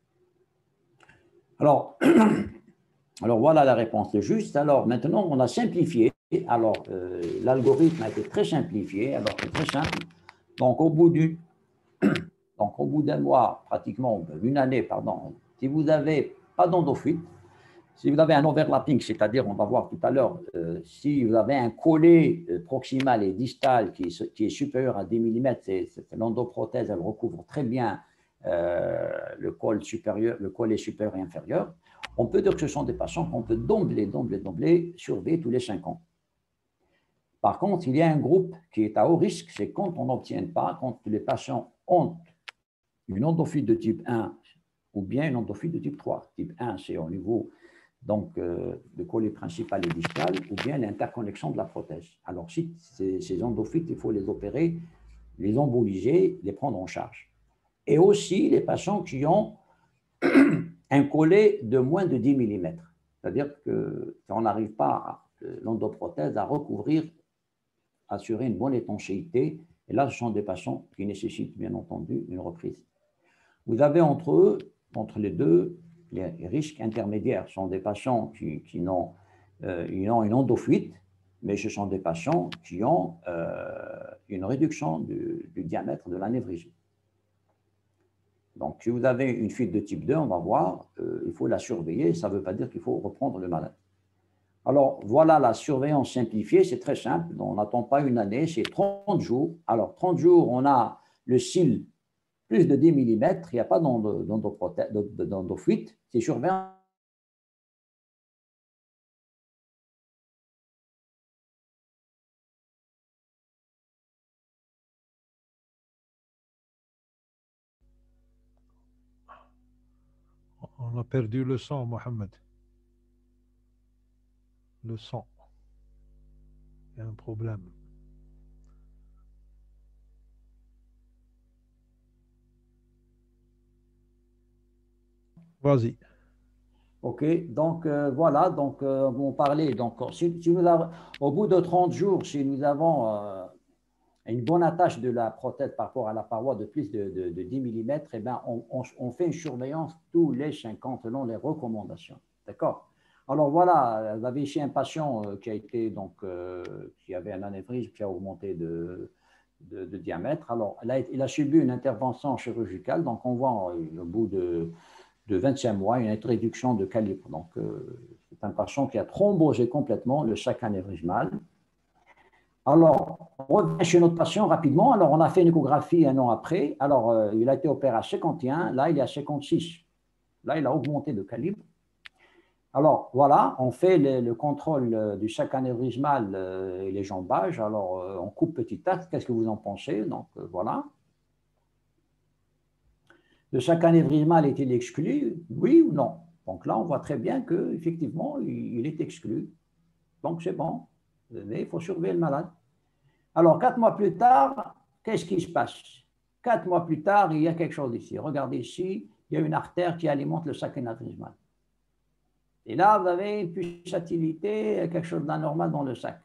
Alors, alors, voilà la réponse juste. Alors, maintenant, on a simplifié. Alors, euh, l'algorithme a été très simplifié. Alors, c'est très simple. Donc, au bout du, donc, au bout d'un mois, pratiquement, une année, pardon, si vous n'avez pas d'endofuite, si vous avez un overlapping, c'est-à-dire, on va voir tout à l'heure, euh, si vous avez un collet euh, proximal et distal qui est, qui est supérieur à dix millimètres, c'est l'endoprothèse, elle recouvre très bien euh, le col supérieur, le collet supérieur et inférieur. On peut dire que ce sont des patients qu'on peut doubler, doubler, doubler, surveiller tous les cinq ans. Par contre, il y a un groupe qui est à haut risque, c'est quand on n'obtient pas, quand les patients ont une endofuite de type un ou bien une endofuite de type trois. Type un, c'est au niveau donc euh, le collet principal et distal, ou bien l'interconnexion de la prothèse. Alors, si ces, ces endophytes, il faut les opérer, les emboliser, les prendre en charge. Et aussi les patients qui ont un collet de moins de dix millimètres. C'est-à-dire qu'on n'arrive pas, l'endoprothèse, à recouvrir, assurer une bonne étanchéité. Et là, ce sont des patients qui nécessitent, bien entendu, une reprise. Vous avez entre eux, entre les deux, les risques intermédiaires. Ce sont des patients qui, qui ont, euh, ont une endofuite, mais ce sont des patients qui ont euh, une réduction du, du diamètre de l'anévrisme. Donc, si vous avez une fuite de type deux, on va voir, euh, il faut la surveiller. Ça ne veut pas dire qu'il faut reprendre le malade. Alors, voilà la surveillance simplifiée. C'est très simple. On n'attend pas une année, c'est trente jours. Alors, trente jours, on a le cil plus de dix millimètres. Il n'y a pas d'endofuite. C'est surveillance. On a perdu le son, Mohamed. Le son. Il y a un problème. Vas-y. OK, donc euh, voilà, donc euh, on parlait. Donc, si, si nous avons, au bout de trente jours, si nous avons euh, une bonne attache de la prothèse par rapport à la paroi de plus de, de, de dix millimètres, eh ben, on, on, on fait une surveillance tous les cinq ans selon les recommandations. D'accord? Alors voilà, vous avez ici un patient euh, qui a été donc euh, qui avait un anévrisme qui a augmenté de, de, de diamètre. Alors là, il a subi une intervention chirurgicale. Donc on voit euh, au bout de de vingt-cinq mois, une réduction de calibre. Donc, euh, c'est un patient qui a thrombosé complètement le sac anévrismal. Alors, on revient chez notre patient rapidement. Alors, on a fait une échographie un an après. Alors, euh, il a été opéré à cinquante et un. Là, il est à cinquante-six. Là, il a augmenté de calibre. Alors, voilà, on fait le, le contrôle du sac anévrismal euh, et les jambages. Alors, euh, on coupe petit à petit. Qu'est-ce que vous en pensez? Donc, euh, voilà. Le sac anévrismal est-il exclu? Oui ou non? Donc là, on voit très bien qu'effectivement, il est exclu. Donc c'est bon, mais il faut surveiller le malade. Alors, quatre mois plus tard, qu'est-ce qui se passe? Quatre mois plus tard, il y a quelque chose ici. Regardez ici, il y a une artère qui alimente le sac anévrismal. Et là, vous avez une pulsatilité, quelque chose d'anormal dans le sac.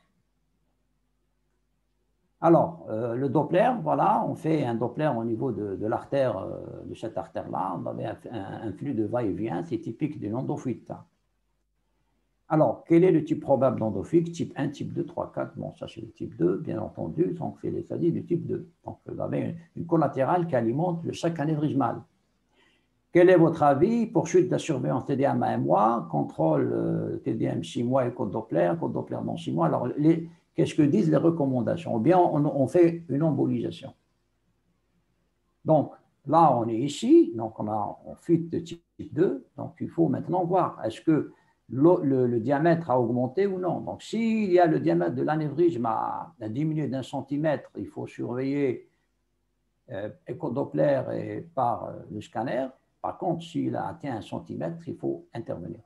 Alors, euh, le Doppler, voilà, on fait un Doppler au niveau de, de l'artère, euh, de cette artère-là. On avait un, un, flux de va-et-vient, c'est typique d'une endofuite. Alors, quel est le type probable d'endofuite? Type un, type deux, trois, quatre. Bon, ça c'est le type deux, bien entendu. Donc, c'est les stadies du type deux. Donc, vous avez une, une collatérale qui alimente le sac anévrismal. Quel est votre avis? Poursuite de la surveillance T D M à un mois, contrôle euh, T D M six mois et code Doppler, code Doppler dans six mois. Alors, les, qu'est-ce que disent les recommandations? Ou bien on, on fait une embolisation. Donc, là, on est ici, donc on a une fuite de type deux, donc il faut maintenant voir, est-ce que le, le, le diamètre a augmenté ou non? Donc, s'il y a le diamètre de l'anévrisme a, a diminué d'un centimètre, il faut surveiller euh, écho-Doppler et par euh, le scanner. Par contre, s'il a atteint un centimètre, il faut intervenir.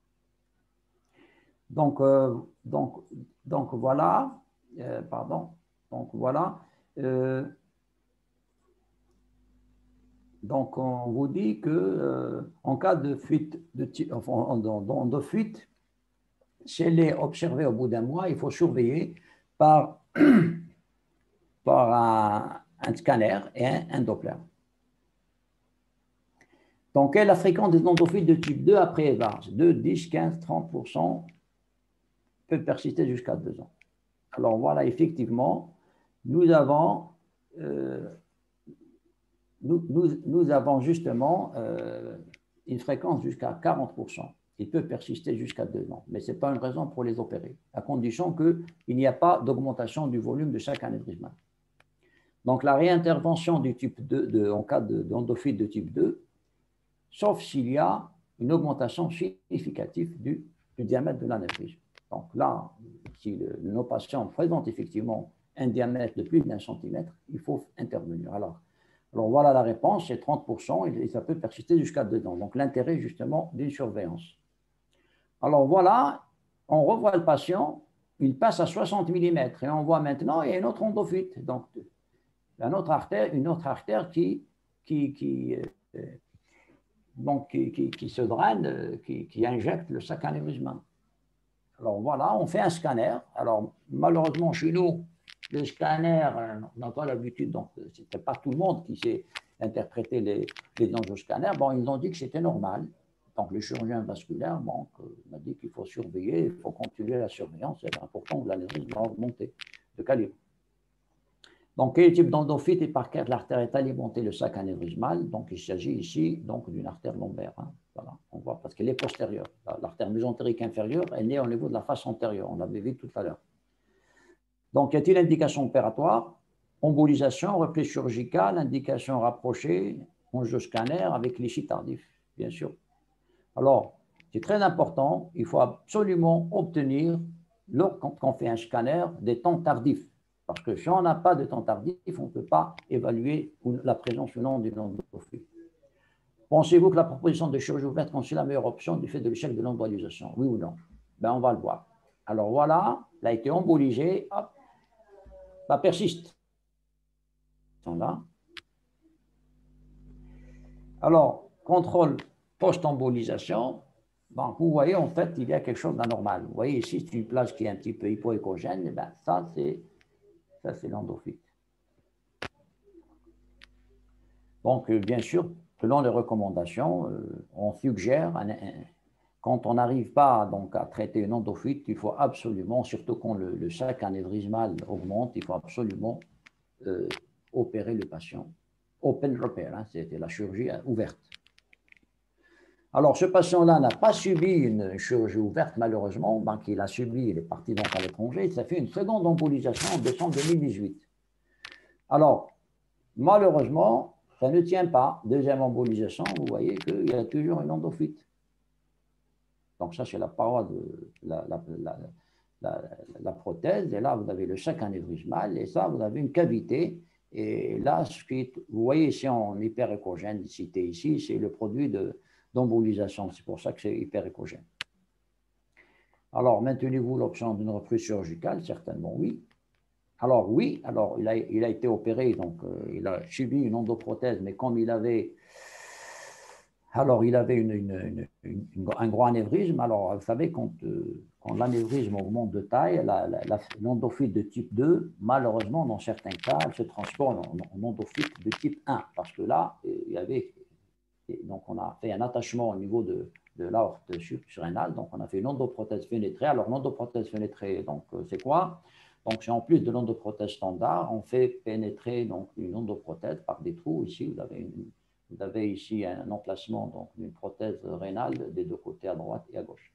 Donc, euh, donc, donc voilà, euh, pardon, donc voilà. Euh, donc, on vous dit que euh, en cas de fuite, de, enfin, de, de fuite, si elle est observée au bout d'un mois, il faut surveiller par, par un, un scanner et un, un Doppler. Donc, quelle est la fréquence des endophytes de type deux après Evars? deux, dix, quinze, trente pour cent peut persister jusqu'à deux ans. Alors voilà, effectivement, nous avons, euh, nous, nous, nous avons justement euh, une fréquence jusqu'à quarante pour cent. Il peut persister jusqu'à deux ans, mais ce n'est pas une raison pour les opérer, à condition qu'il n'y a pas d'augmentation du volume de chaque anévrisme. Donc la réintervention du type deux, de, en cas d'endophyte de, de type deux, sauf s'il y a une augmentation significative du, du diamètre de l'anévrisme. Donc là, si le, nos patients présentent effectivement un diamètre de plus d'un centimètre, il faut intervenir. Alors, alors voilà la réponse, c'est trente pour cent et ça peut persister jusqu'à deux ans. Donc l'intérêt justement d'une surveillance. Alors voilà, on revoit le patient, il passe à soixante millimètres et on voit maintenant il y a une autre endophite. Donc, une autre artère, une autre artère qui, qui, qui, euh, donc, qui, qui, qui se draine, qui, qui injecte le sac anévrismal. Alors voilà, on fait un scanner. Alors malheureusement chez nous, le scanner, on n'a pas l'habitude, donc ce n'était pas tout le monde qui sait interpréter les, les enjeux scanner. Bon, ils ont dit que c'était normal. Donc le chirurgien vasculaire bon, m'a dit qu'il faut surveiller, il faut continuer la surveillance, c'est important que l'anévrisme va augmenter de calibre. Donc, quel type d'endophyte et par quelle l'artère est alimentée le sac anévrismal? Donc, il s'agit ici donc d'une artère lombaire. Hein. Voilà, on voit parce qu'elle est postérieure. L'artère mésentérique inférieure, elle est au niveau de la face antérieure. On l'avait vu tout à l'heure. Donc, y a-t-il indication opératoire? Embolisation, repli chirurgical, indication rapprochée, enjeu scanner avec l'échis tardif, bien sûr. Alors, c'est très important. Il faut absolument obtenir, quand on fait un scanner, des temps tardifs. Parce que si on n'a pas de temps tardif, on ne peut pas évaluer la présence ou non d'une endophyte. Pensez-vous que la proposition de chirurgie ouverte constitue la meilleure option du fait de l'échec de l'embolisation? Oui ou non? Ben, on va le voir. Alors voilà, elle a été embolisée, hop, ça persiste. Là. Alors, contrôle post-embolisation, bon, vous voyez, en fait, il y a quelque chose d'anormal. Vous voyez ici, c'est une place qui est un petit peu hypoéchogène, ben, ça, c'est Ça, c'est l'endophyte. Donc, euh, bien sûr, selon les recommandations, euh, on suggère, un, un, quand on n'arrive pas donc, à traiter une endophyte, il faut absolument, surtout quand le, le sac anévrismal augmente, il faut absolument euh, opérer le patient. Open repair, hein, c'était la chirurgie ouverte. Alors, ce patient-là n'a pas subi une chirurgie ouverte, malheureusement. Donc, il a subi, il est parti donc à l'étranger. Ça fait une seconde embolisation en décembre deux mille dix-huit. Alors, malheureusement, ça ne tient pas. Deuxième embolisation, vous voyez qu'il y a toujours une endophyte. Donc ça, c'est la paroi de la, la, la, la, la prothèse. Et là, vous avez le sac anévrismal. Et ça, vous avez une cavité. Et là, ce qui, vous voyez ici en hyperéchogène, cité ici, c'est le produit d'embolisation. C'est pour ça que c'est hyperéchogène. Alors, maintenez-vous l'option d'une reprise chirurgicale? Certainement oui. Alors oui, alors il a, il a été opéré, donc euh, il a subi une endoprothèse, mais comme il avait, alors il avait une, une, une, une, un gros anévrisme, alors vous savez, quand, euh, quand l'anévrisme augmente de taille, l'endophyte de type deux, malheureusement, dans certains cas, elle se transforme en, en endophyte de type un, parce que là, il y avait, donc on a fait un attachement au niveau de, de l'aorte surrénale, donc on a fait une endoprothèse fénétrée. Alors l'endoprothèse fénétrée, donc c'est quoi? Donc, en plus de l'endoprothèse standard, on fait pénétrer donc, une endoprothèse par des trous. Ici, vous avez, une, vous avez ici un emplacement d'une prothèse rénale des deux côtés, à droite et à gauche.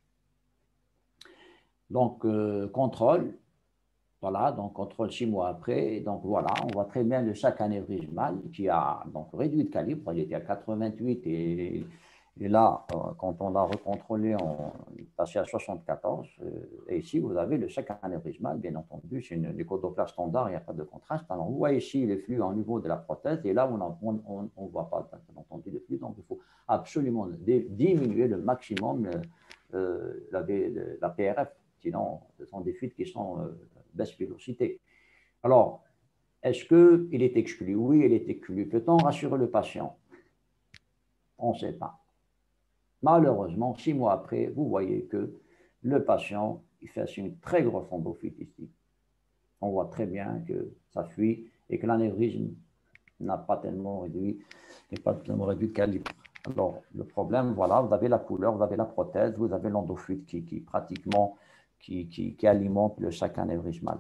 Donc, euh, contrôle. Voilà, donc contrôle six mois après. Et donc, voilà, on voit très bien le sac anévrismal qui a donc, réduit de calibre. Il était à quatre-vingt-huit et... Et là, quand on l'a recontrôlé, on est passé à soixante-quatorze. Et ici, vous avez le sac anévrismal, bien entendu. C'est une lécodoplast standard, il n'y a pas de contraste. Alors, vous voyez ici les flux au niveau de la prothèse. Et là, on ne voit pas, bien entendu, de flux. Donc, il faut absolument diminuer le maximum euh, la, la P R F. Sinon, ce sont des fuites qui sont euh, baisse vélocité. Alors, est-ce qu'il est exclu? Oui, il est exclu. Peut-on rassurer le patient? On ne sait pas. Malheureusement, six mois après, vous voyez que le patient, il fait une très grosse endophyte ici. On voit très bien que ça fuit et que l'anévrisme n'a pas tellement réduit, n'est pas tellement réduit de calibre. Alors, le problème, voilà, vous avez la couleur, vous avez la prothèse, vous avez l'endophyte qui, qui pratiquement, qui, qui, qui alimente le sac anévrismal.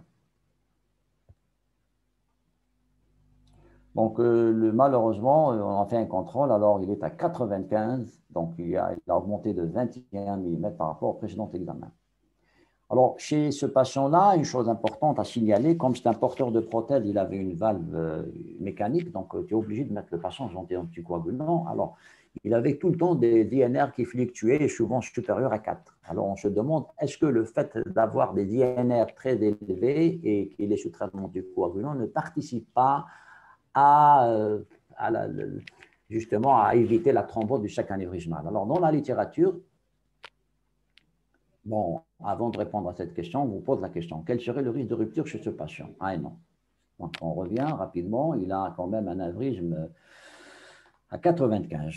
Donc, euh, le, malheureusement, on a fait un contrôle, alors il est à quatre-vingt-quinze, donc il a, il a augmenté de vingt et un millimètres par rapport au précédent examen. Alors, chez ce patient-là, une chose importante à signaler, comme c'est un porteur de prothèse, il avait une valve euh, mécanique, donc euh, tu es obligé de mettre le patient sous anticoagulant. Alors, il avait tout le temps des I N R qui fluctuaient, souvent supérieurs à quatre. Alors, on se demande, est-ce que le fait d'avoir des I N R très élevés et qu'il est sous traitement anticoagulant ne participe pas à, à la, justement à éviter la thrombose du sac anévrismal? Alors, dans la littérature, Bon, avant de répondre à cette question, on vous pose la question. Quel serait le risque de rupture chez ce patient? Ah non. Donc, on revient rapidement. Il a quand même un anévrisme à quatre-vingt-quinze.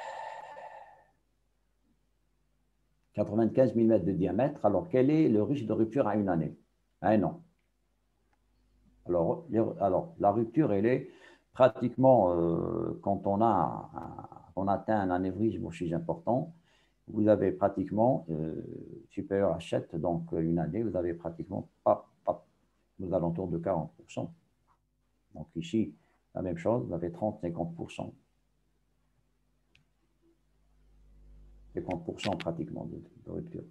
quatre-vingt-quinze millimètres de diamètre. Alors, quel est le risque de rupture à une année? À un an. Alors, alors la rupture, elle est pratiquement, euh, quand on, a, on atteint un anévrisme aussi important, vous avez pratiquement euh, supérieur à sept, donc une année, vous avez pratiquement pas, pas, aux alentours de quarante pour cent. Donc ici, la même chose, vous avez trente à cinquante pour cent. cinquante pour cent pratiquement de, de rupture.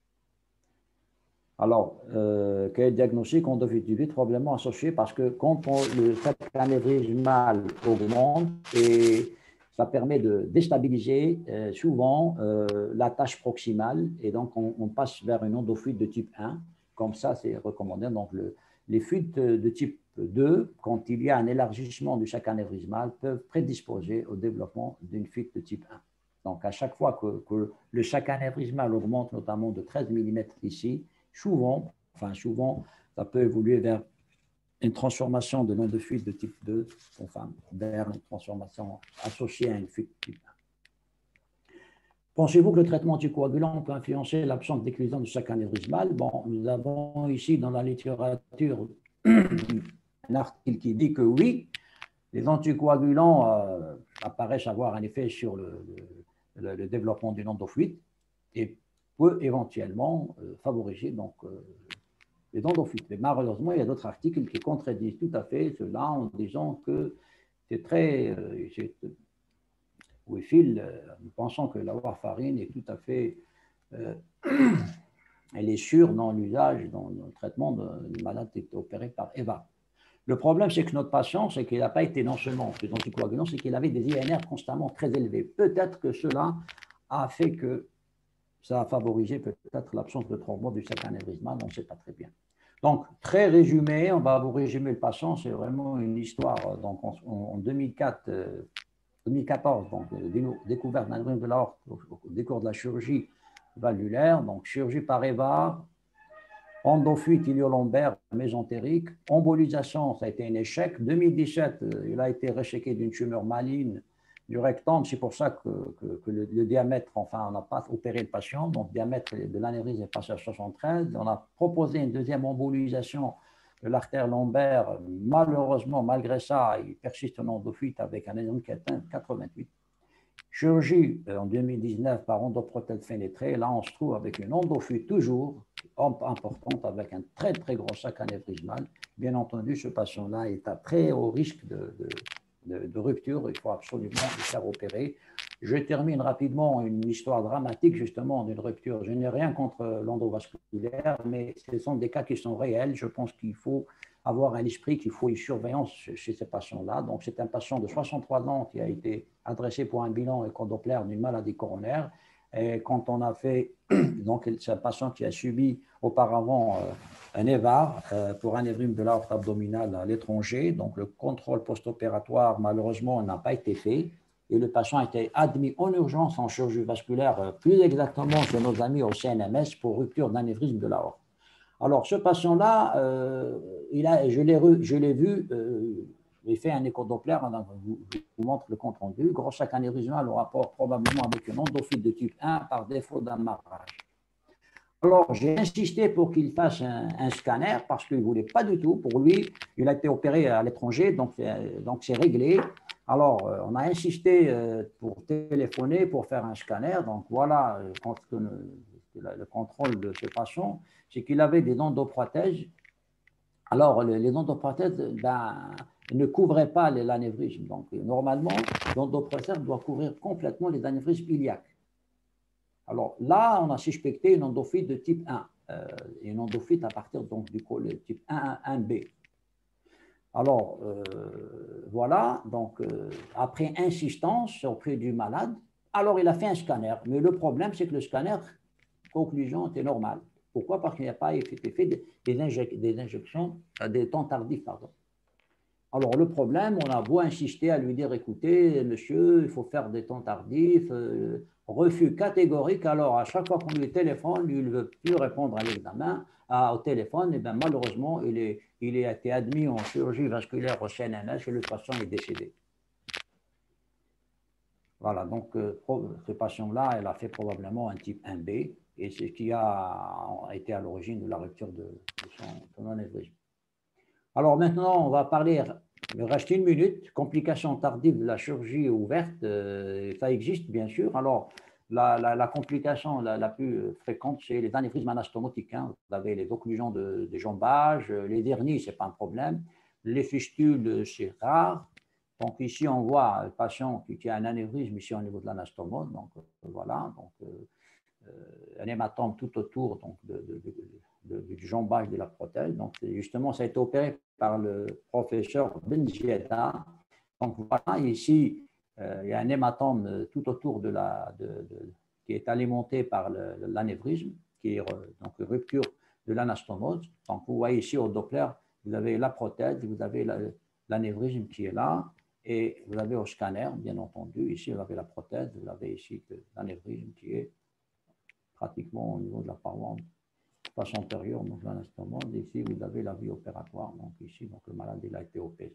Alors, euh, quel diagnostic on devait utiliser? Probablement associé parce que quand on, le sac anévrismal augmente, et ça permet de déstabiliser euh, souvent euh, la tâche proximale et donc on, on passe vers une endofuite de type un. Comme ça, c'est recommandé. Donc, le, les fuites de type deux, quand il y a un élargissement du sac anévrismal, peuvent prédisposer au développement d'une fuite de type un. Donc, à chaque fois que, que le sac anévrismal augmente, notamment de treize millimètres ici, souvent, enfin souvent, ça peut évoluer vers une transformation de l'endofuite de type deux, enfin vers une transformation associée à une fuite type un. Pensez-vous que le traitement anticoagulant peut influencer l'absence d'éclosion du sac anévrismal? Bon, nous avons ici dans la littérature un article qui dit que oui, les anticoagulants euh, apparaissent avoir un effet sur le, le, le développement d'une endofuite et peut éventuellement euh, favoriser donc euh, les endofuites. Mais malheureusement, il y a d'autres articles qui contredisent tout à fait cela en disant que c'est très. Euh, oui, Phil, euh, nous pensons que la warfarine est tout à fait. Euh, elle est sûre dans l'usage, dans le traitement de malade qui est opéré par Eva. Le problème, c'est que notre patient, c'est qu'il n'a pas été non seulement plus anticoagulant, c'est qu'il avait des I N R constamment très élevés. Peut-être que cela a fait que ça a favorisé peut-être l'absence de thrombose du sac anévrismal, on ne sait pas très bien. Donc, très résumé, on va vous résumer le patient, c'est vraiment une histoire. Donc, en, en deux mille quatre, euh, deux mille quatorze, donc, euh, découverte d'anévrisme de l'aorte au, au décours de la chirurgie valvulaire, donc chirurgie par Eva, endofuite iliolombaire mésentérique, embolisation, ça a été un échec. deux mille dix-sept, euh, il a été rechecké d'une tumeur maligne du rectum, c'est pour ça que, que, que le, le diamètre, enfin, on n'a pas opéré le patient, donc le diamètre de l'anévrisme est passé à soixante-treize. On a proposé une deuxième embolisation de l'artère lombaire. Malheureusement, malgré ça, il persiste en endofuite avec un anévrisme qui atteint quatre-vingt-huit. Chirurgie en deux mille dix-neuf par endoprothèse fénétrée, là on se trouve avec une endofuite toujours importante avec un très très gros sac anévrismal. Bien entendu, ce patient-là est à très haut risque de, de, de, de rupture, il faut absolument le faire opérer. Je termine rapidement une histoire dramatique justement d'une rupture. Je n'ai rien contre l'endovasculaire, mais ce sont des cas qui sont réels. Je pense qu'il faut avoir à l'esprit qu'il faut une surveillance chez ces patients-là. Donc, c'est un patient de soixante-trois ans qui a été adressé pour un bilan échodoppler d'une maladie coronaire. Et quand on a fait, donc c'est un patient qui a subi auparavant euh, un E V A R euh, pour un anévrisme de l'aorte abdominale à l'étranger. Donc, le contrôle post-opératoire, malheureusement, n'a pas été fait. Et le patient a été admis en urgence en chirurgie vasculaire, euh, plus exactement chez nos amis au C N M S pour rupture d'anévrisme de l'aorte. Alors, ce patient-là, euh, il a, je l'ai vu, euh, j'ai fait un échodoppler, je vous, vous montre le compte rendu, gros sac anévrismal au rapport probablement avec une endofuite de type un par défaut d'amarrage. Alors, j'ai insisté pour qu'il fasse un, un scanner parce qu'il ne voulait pas du tout. Pour lui, il a été opéré à l'étranger, donc donc c'est réglé. Alors, euh, on a insisté euh, pour téléphoner, pour faire un scanner. Donc, voilà, quand, le, le contrôle de ce patient, c'est qu'il avait des endoprothèses. Alors, les endoprothèses ben, ne couvraient pas l'anévrisme. Donc, normalement, l'endoprothèse doit couvrir complètement les anévrismes iliaques. Alors là, on a suspecté une endofuite de type un, euh, une endofuite à partir donc, du type un, un B. Alors, euh, voilà, donc euh, après insistance auprès du malade, alors il a fait un scanner. Mais le problème, c'est que le scanner, conclusion, était normale. Pourquoi? Parce qu'il n'y a pas été fait des, des, injec des injections, des temps tardifs, pardon. Alors, le problème, on a beau insister à lui dire, écoutez, monsieur, il faut faire des temps tardifs, euh, refus catégorique. Alors, à chaque fois qu'on lui téléphone, lui, il ne veut plus répondre à l'examen, à- au téléphone, et bien malheureusement, il, est, il a été admis en chirurgie vasculaire au C N M S et le patient est décédé. Voilà, donc euh, ce patient-là, elle a fait probablement un type un B, et c'est ce qui a été à l'origine de la rupture de, de son, son anévrisme. Alors maintenant, on va parler, il reste une minute, complications tardives de la chirurgie ouverte, euh, ça existe bien sûr. Alors, la, la, la complication la, la, plus fréquente, c'est les anévrismes anastomotiques. Hein. Vous avez les occlusions de, de jambage, les hernies, ce n'est pas un problème. Les fistules, c'est rare. Donc ici, on voit un patient qui a un anévrisme ici au niveau de l'anastomose. Donc voilà, donc, euh, un hématome tout autour donc, de, de, de, de, du jambage de la prothèse. Donc justement, ça a été opéré par le professeur Benzieda. Donc voilà, ici, euh, il y a un hématome tout autour de la, de, de, qui est alimenté par l'anévrisme, qui est donc rupture de l'anastomose. Donc vous voyez ici au Doppler, vous avez la prothèse, vous avez l'anévrisme qui est là, et vous avez au scanner, bien entendu, ici vous avez la prothèse, vous avez ici l'anévrisme qui est pratiquement au niveau de la paroi face antérieure, donc l'anastomose. Ici, vous avez la vie opératoire. Donc ici, donc, le malade il a été opéré,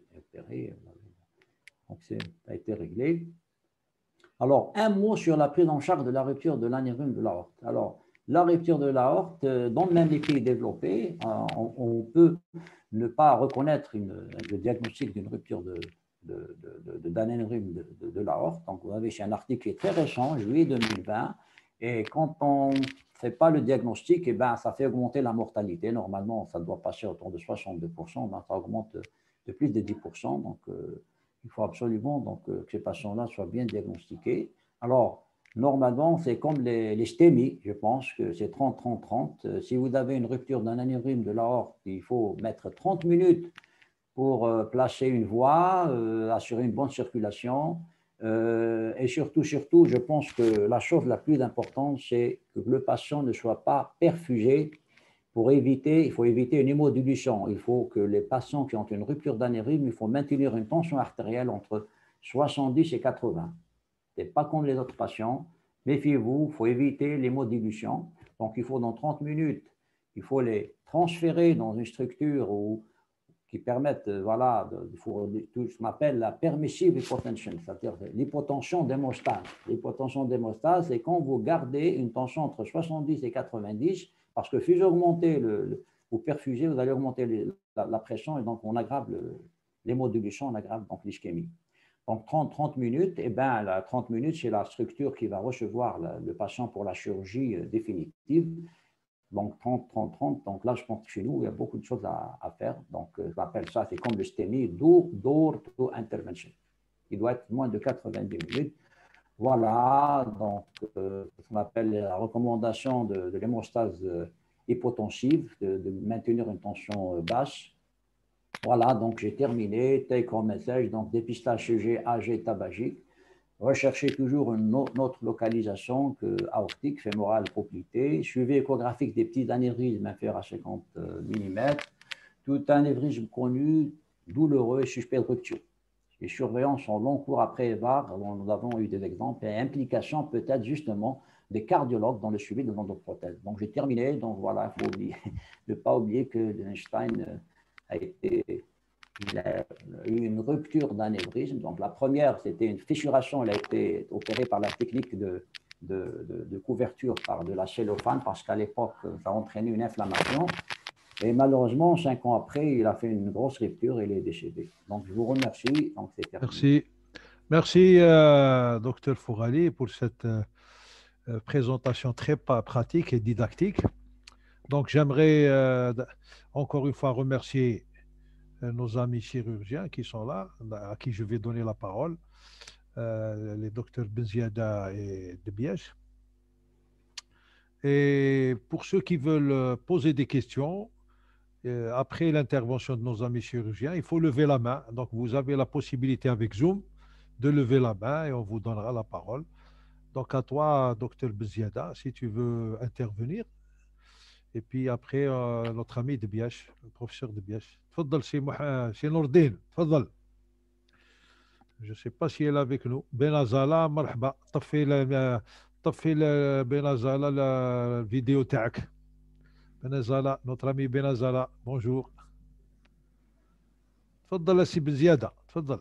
donc ça a été réglé. Alors, un mot sur la prise en charge de la rupture de l'anévrisme de l'aorte. Alors, la rupture de l'aorte, dans même les pays développés, on, on peut ne pas reconnaître une, le diagnostic d'une rupture de, de, de, d'anévrisme de, de, de l'aorte. Donc, vous avez ici un article qui est très récent, juillet deux mille vingt, et quand on ne fait pas le diagnostic, eh ben, ça fait augmenter la mortalité. Normalement, ça doit passer autour de soixante-deux pour cent, ben, ça augmente de plus de dix pour cent. Donc, euh, il faut absolument donc, que ces patients-là soient bien diagnostiqués. Alors, normalement, c'est comme les, les stémies, je pense que c'est trente trente trente. Si vous avez une rupture d'un anévrisme de l'aorte, il faut mettre trente minutes pour euh, placer une voie, euh, assurer une bonne circulation. Euh, et surtout, surtout, je pense que la chose la plus importante, c'est que le patient ne soit pas perfusé. Pour éviter, il faut éviter une hémodilution. Il faut que les patients qui ont une rupture d'anévrisme, il faut maintenir une tension artérielle entre soixante-dix et quatre-vingts. Ce n'est pas comme les autres patients. Méfiez-vous, il faut éviter l'hémodilution. Donc, il faut dans trente minutes, il faut les transférer dans une structure où, qui permettent, voilà, de, de, tout ce qu'on appelle la permissive hypotension, c'est-à-dire l'hypotension d'hémostase. L'hypotension d'hémostase, c'est quand vous gardez une tension entre soixante-dix et quatre-vingt-dix, parce que si vous augmentez le, le, vous perfusez, vous allez augmenter les, la, la pression et donc on aggrave l'hémodilution, on aggrave donc l'ischémie. Donc trente, trente minutes, et bien la trente minutes, c'est la structure qui va recevoir la, le patient pour la chirurgie définitive. Donc trente, trente, trente. Donc là, je pense que chez nous, il y a beaucoup de choses à, à faire. Donc je l'appelle ça, c'est comme le STEMI, door, door to intervention. Il doit être moins de quatre-vingt-dix minutes. Voilà, donc euh, ce qu'on appelle la recommandation de, de l'hémostase hypotensive, de, de maintenir une tension basse. Voilà, donc j'ai terminé. Take home message, donc dépistage C G, A G tabagique. Recherchez toujours une autre localisation que aortique, fémorale, poplitée. Suivez échographique des petits anévrismes inférieurs à cinquante millimètres. Tout anévrisme connu, douloureux et suspect de rupture. Les surveillances sont long cours après E V A R, nous avons eu des exemples, et implication peut-être justement des cardiologues dans le suivi de l'endoprothèse. Donc j'ai terminé, donc voilà, il faut oublier, ne pas oublier que Einstein a été, il a eu une rupture d'anévrisme. Donc la première, c'était une fissuration, elle a été opérée par la technique de, de, de, de couverture par de la cellophane, parce qu'à l'époque, ça entraînait une inflammation. Et malheureusement, cinq ans après, il a fait une grosse rupture et il est décédé. Donc, je vous remercie. Donc, c'est terminé. Merci. Merci, euh, docteur Fourali, pour cette euh, présentation très pratique et didactique. Donc, j'aimerais euh, encore une fois remercier euh, nos amis chirurgiens qui sont là, à qui je vais donner la parole, euh, les docteurs Benziada et Debiège. Et pour ceux qui veulent poser des questions, euh, après l'intervention de nos amis chirurgiens, il faut lever la main. Donc, vous avez la possibilité avec Zoom de lever la main et on vous donnera la parole. Donc, à toi, docteur Benziada, si tu veux intervenir. Et puis après, euh, notre ami de Biache, le professeur de Biache. تفضل سي مح... سي نور الدين تفضل. Je ne sais pas si elle est avec nous. Benazala, مرحبا. طفي ل... طفي ل... Benazala la vidéo تاعك. Benazala, notre ami Benazala. Bonjour. تفضل سي بزيادة. تفضل.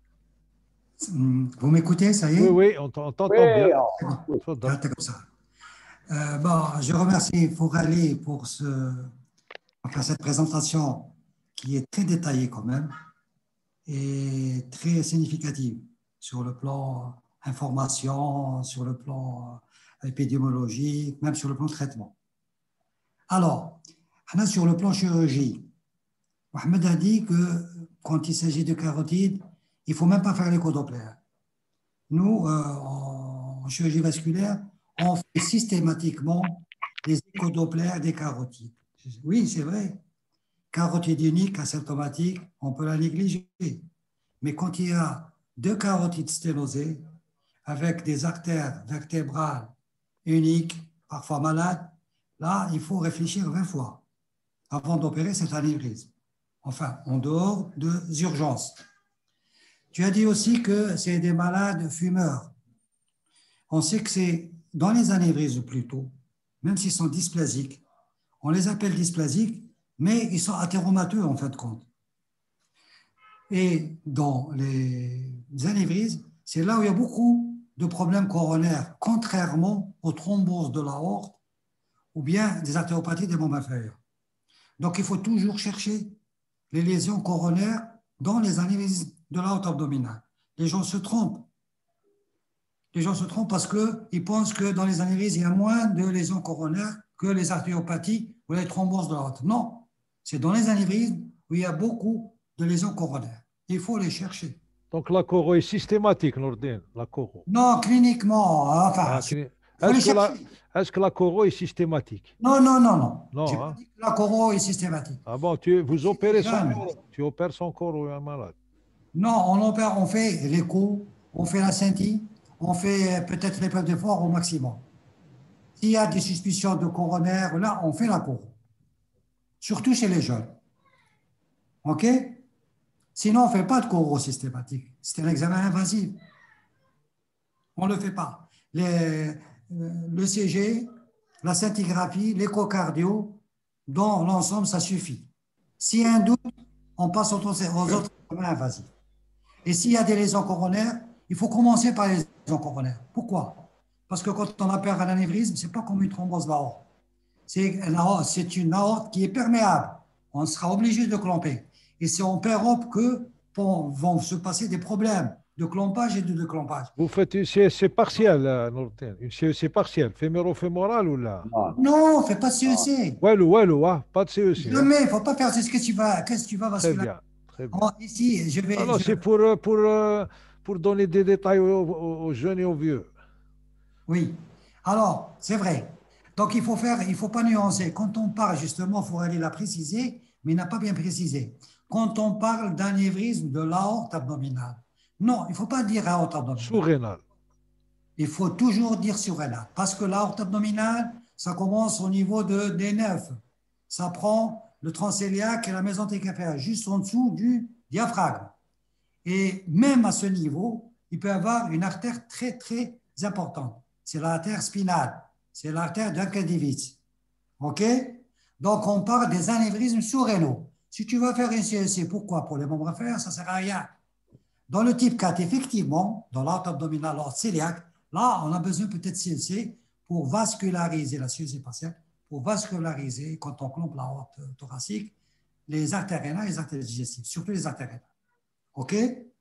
Vous m'écoutez, ça y est? Oui, oui, on t'entend bien. Oui, comme ça. Euh, bon, je remercie Fourali pour ce, enfin, cette présentation qui est très détaillée quand même et très significative sur le plan information, sur le plan épidémiologique, même sur le plan traitement. Alors, sur le plan chirurgie, Mohamed a dit que quand il s'agit de carotide, il ne faut même pas faire l'écho-doppler. Nous, euh, en chirurgie vasculaire, on fait systématiquement des écho-dopplers des carotides. Oui, c'est vrai. Carotide unique, asymptomatique, on peut la négliger. Mais quand il y a deux carotides sténosées, avec des artères vertébrales uniques, parfois malades, là, il faut réfléchir vingt fois avant d'opérer cet anévrisme. Enfin, en dehors des urgences. Tu as dit aussi que c'est des malades fumeurs. On sait que c'est dans les anévrismes plutôt, même s'ils sont dysplasiques, on les appelle dysplasiques, mais ils sont athéromateux en fin de compte. Et dans les anévrismes, c'est là où il y a beaucoup de problèmes coronaires, contrairement aux thromboses de l'aorte ou bien des artéropathies des membres inférieurs. Donc, il faut toujours chercher les lésions coronaires dans les anévrismes de l'aorte abdominale. Les gens se trompent. Les gens se trompent parce qu'ils pensent que dans les anévrismes, il y a moins de lésions coronaires que les artéropathies ou les thromboses de l'aorte. Non, c'est dans les anévrismes où il y a beaucoup de lésions coronaires. Il faut les chercher. Donc la coro est systématique, Nordin, la coro. Non, cliniquement, enfin, Ah, il est-ce, faut les que la, chercher. est-ce que la coro est systématique? Non, non, non, non. Non, J'ai hein. pas dit que la coro est systématique. Ah bon, tu, vous opérez son jeune. coro. Tu opères son coro, un malade. Non, on opère, on fait l'écho, on fait la scintille, on fait peut-être l'épreuve d'effort au maximum. S'il y a des suspicions de coronaire, là, on fait la coro. Surtout chez les jeunes. OK? Sinon, on ne fait pas de coro systématique. C'est un examen invasif. On ne le fait pas. Les, le C G, la scintigraphie, l'échocardio, dans l'ensemble, ça suffit. S'il y a un doute, on passe aux autres examens invasifs. Et s'il y a des lésions coronaires, il faut commencer par les lésions coronaires. Pourquoi? Parce que quand on opère un anévrisme, ce n'est pas comme une thrombose d'aorte. C'est une aorte qui est perméable. On sera obligé de clamper. Et c'est en pérope que vont se passer des problèmes de clampage et de déclampage. Vous faites une C E C partielle, Nordin, une C E C partielle, féméro-fémorale ou là? Non, on ne fait pas de C E C. Walou, walou, hein? Pas de C E C. Jamais, il ne faut pas faire ce que tu vas, qu'est-ce que tu vas Très bien, très bien. Oh, ici, je vais. Alors, je... c'est pour, pour, pour donner des détails aux, aux jeunes et aux vieux. Oui. Alors, c'est vrai. Donc, il faut faire, il ne faut pas nuancer. Quand on parle, justement, il faut aller la préciser, mais il n'a pas bien précisé. Quand on parle d'anévrisme de l'aorte abdominale, non, il ne faut pas dire aorte abdominale. Sous-rénale. Il faut toujours dire surrénale. Parce que l'aorte abdominale, ça commence au niveau de D neuf. Ça prend le transcéliaque et la mésentérique inférieure, juste en dessous du diaphragme. Et même à ce niveau, il peut y avoir une artère très, très importante. C'est l'artère spinale. C'est l'artère d'Arcadivitz. OK? Donc, on parle des anévrismes sous-rénaux. Si tu veux faire une C E C, pourquoi? Pour les membres inférieurs, ça ne sert à rien. Dans le type quatre, effectivement, dans l'aorte abdominale, l'aorte cœliaque, là, on a besoin peut-être de C E C pour vasculariser la C E C partielle, pour vasculariser, quand on clampe l'aorte thoracique, les artères rénales et les artères digestives, surtout les artères rénales. OK?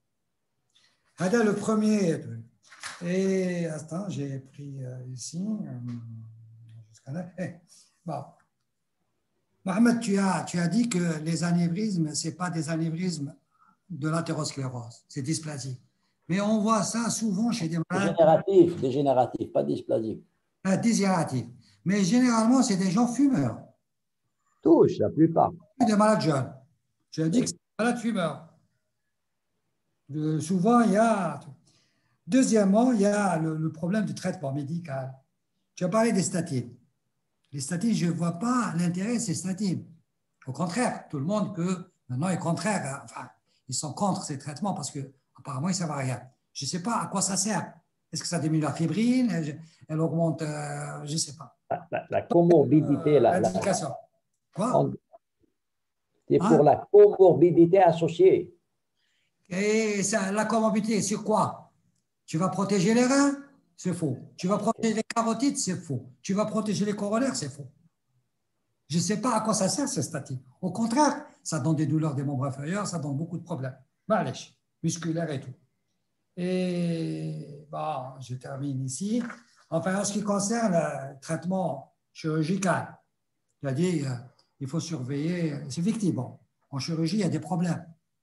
Là, le premier. Et, attends, j'ai pris euh, ici. Euh, jusqu'à là. Eh, bon. Mohamed, tu as, tu as dit que les anévrismes, ce n'est pas des anévrismes de l'athérosclérose, c'est dysplasique. Mais on voit ça souvent chez des malades. Dégénératif, dégénératif, pas dysplasique. Euh, dégénératif. Mais généralement, c'est des gens fumeurs. Tous, la plupart. Des malades jeunes. Tu as dit que c'est des malades fumeurs. De, souvent, il y a. Deuxièmement, il y a le, le problème du traitement médical. Tu as parlé des statines. Les statines, je ne vois pas l'intérêt de ces statines. Au contraire, tout le monde que maintenant est contraire, à, enfin, ils sont contre ces traitements parce qu'apparemment, ils ne servent à rien. Je ne sais pas à quoi ça sert. Est-ce que ça diminue la fibrine? Elle, elle augmente, euh, je ne sais pas. La, la, la comorbidité, Euh, la, la, L'indication. Quoi? c'est Hein? pour la comorbidité associée. Et ça, la comorbidité, c'est quoi? Tu vas protéger les reins? C'est faux. Tu vas protéger les carotides? C'est faux. Tu vas protéger les coronaires? C'est faux. Je ne sais pas à quoi ça sert, ces statines. Au contraire, ça donne des douleurs des membres inférieurs, ça donne beaucoup de problèmes. Malèche, musculaires et tout. Et bon, je termine ici. Enfin, en ce qui concerne le traitement chirurgical, c'est-à-dire, il faut surveiller, c'est victime. Bon, en chirurgie, il y a des problèmes.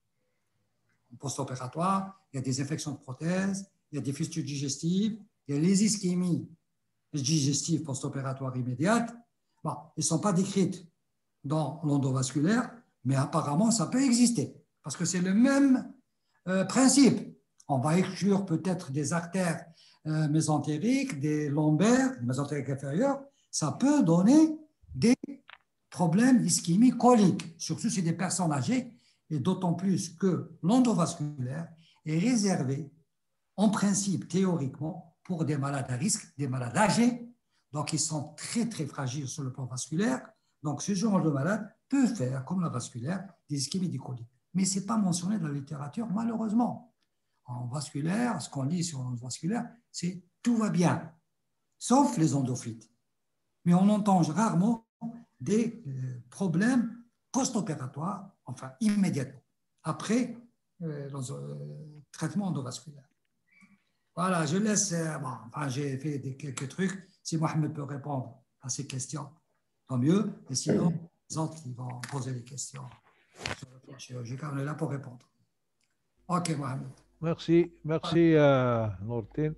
En post-opératoire, il y a des infections de prothèses, il y a des fistules digestives, il y a les ischémies digestives post-opératoires immédiates. Bon, elles ne sont pas décrites dans l'endovasculaire, mais apparemment, ça peut exister, parce que c'est le même euh, principe. On va exclure peut-être des artères euh, mésentériques, des lombaires, des mésentériques inférieurs. Ça peut donner des problèmes ischémiques coliques, surtout chez des personnes âgées, et d'autant plus que l'endovasculaire est réservé, en principe, théoriquement, pour des malades à risque, des malades âgés, donc ils sont très, très fragiles sur le plan vasculaire. Donc, ce genre de malade peut faire, comme la vasculaire, des ischémies dicoliques. Mais ce n'est pas mentionné dans la littérature, malheureusement. En vasculaire, ce qu'on lit sur l'endovasculaire, c'est tout va bien, sauf les endophytes. Mais on entend rarement des euh, problèmes post-opératoires, enfin immédiatement, après euh, le euh, traitement endovasculaire. Voilà, je laisse, euh, bon, enfin, j'ai fait des, quelques trucs. Si Mohamed peut répondre à ces questions, tant mieux. Et sinon, les autres qui vont poser des questions sur le plan chirurgical, on est là pour répondre. Ok, Mohamed. Merci, merci euh, Nourtine.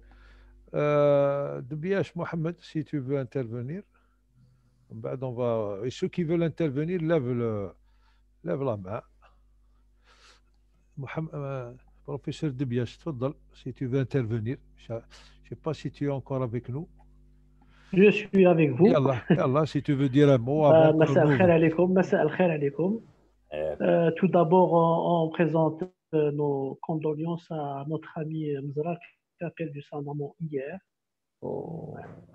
Euh, Debiash Mohamed, si tu veux intervenir. Ben, on va... Et ceux qui veulent intervenir, lèvent, le... lèvent la main. Mohamed, euh, professeur Debiash, tfaddal, si tu veux intervenir. Je ne sais pas si tu es encore avec nous. Je suis avec vous. Yallah, yallah, si tu veux dire un mot Euh, avant que Massa nous... al-khair alaykoum, Massa al-khair alaykoum. Euh, Tout d'abord, on, on présente euh, nos condoléances à notre ami Mzra qui a perdu sa maman hier. Oh.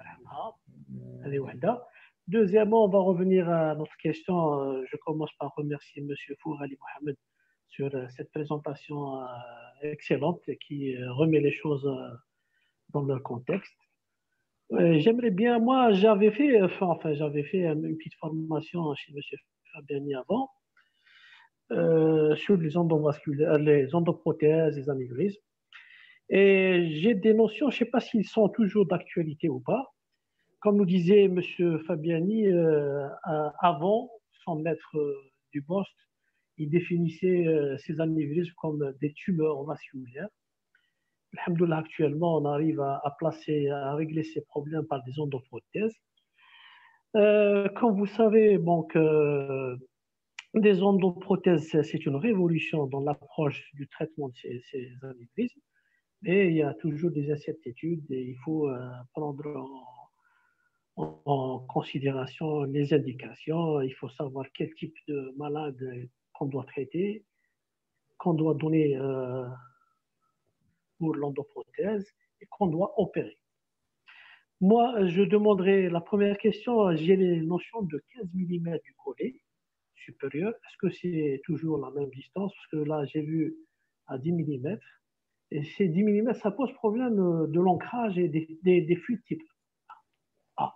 Allez, Wahda. Deuxièmement, on va revenir à notre question. Euh, Je commence par remercier M. Fourali Mohamed sur euh, cette présentation euh, excellente qui euh, remet les choses euh, dans leur contexte. Euh, J'aimerais bien, moi, j'avais fait, enfin, enfin j'avais fait une petite formation chez M. Fabiani avant euh, sur les endovasculaires, les endoprothèses, les anévrismes. Et j'ai des notions, je ne sais pas s'ils sont toujours d'actualité ou pas. Comme nous disait M. Fabiani, euh, avant, son maître euh, du poste, il définissait euh, ces anévrismes comme des tumeurs vasculaires. Alhamdoulilah, actuellement, on arrive à, à placer, à régler ces problèmes par des endoprothèses. Euh, comme vous savez, donc, euh, des endoprothèses, c'est une révolution dans l'approche du traitement de ces, ces anévrismes, mais il y a toujours des incertitudes et il faut euh, prendre en, en, en considération les indications. Il faut savoir quel type de malade qu'on doit traiter, qu'on doit donner euh, pour l'endoprothèse et qu'on doit opérer. Moi, je demanderai la première question, j'ai les notions de quinze millimètres du collet supérieur. Est-ce que c'est toujours la même distance? Parce que là, j'ai vu à dix millimètres. Et ces dix millimètres, ça pose problème de l'ancrage et des, des, des fuites type A.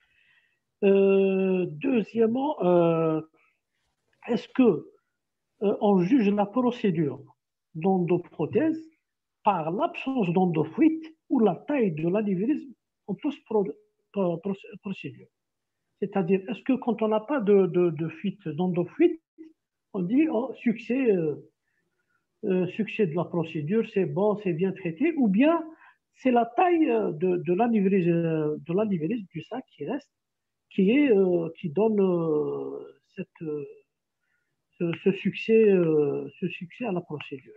Euh, deuxièmement, euh, est-ce que euh, on juge la procédure d'endoprothèse par l'absence d'endofuite ou la taille de l'anévrisme en post-procédure? C'est-à-dire, est-ce que quand on n'a pas de, de, de fuite, d'endofuite, on dit oh, succès, euh, euh, succès de la procédure, c'est bon, c'est bien traité, ou bien c'est la taille de, de l'anévrisme de l'anévrisme du sac qui reste, qui, est, euh, qui donne euh, cette, euh, ce, ce, succès, euh, ce succès à la procédure.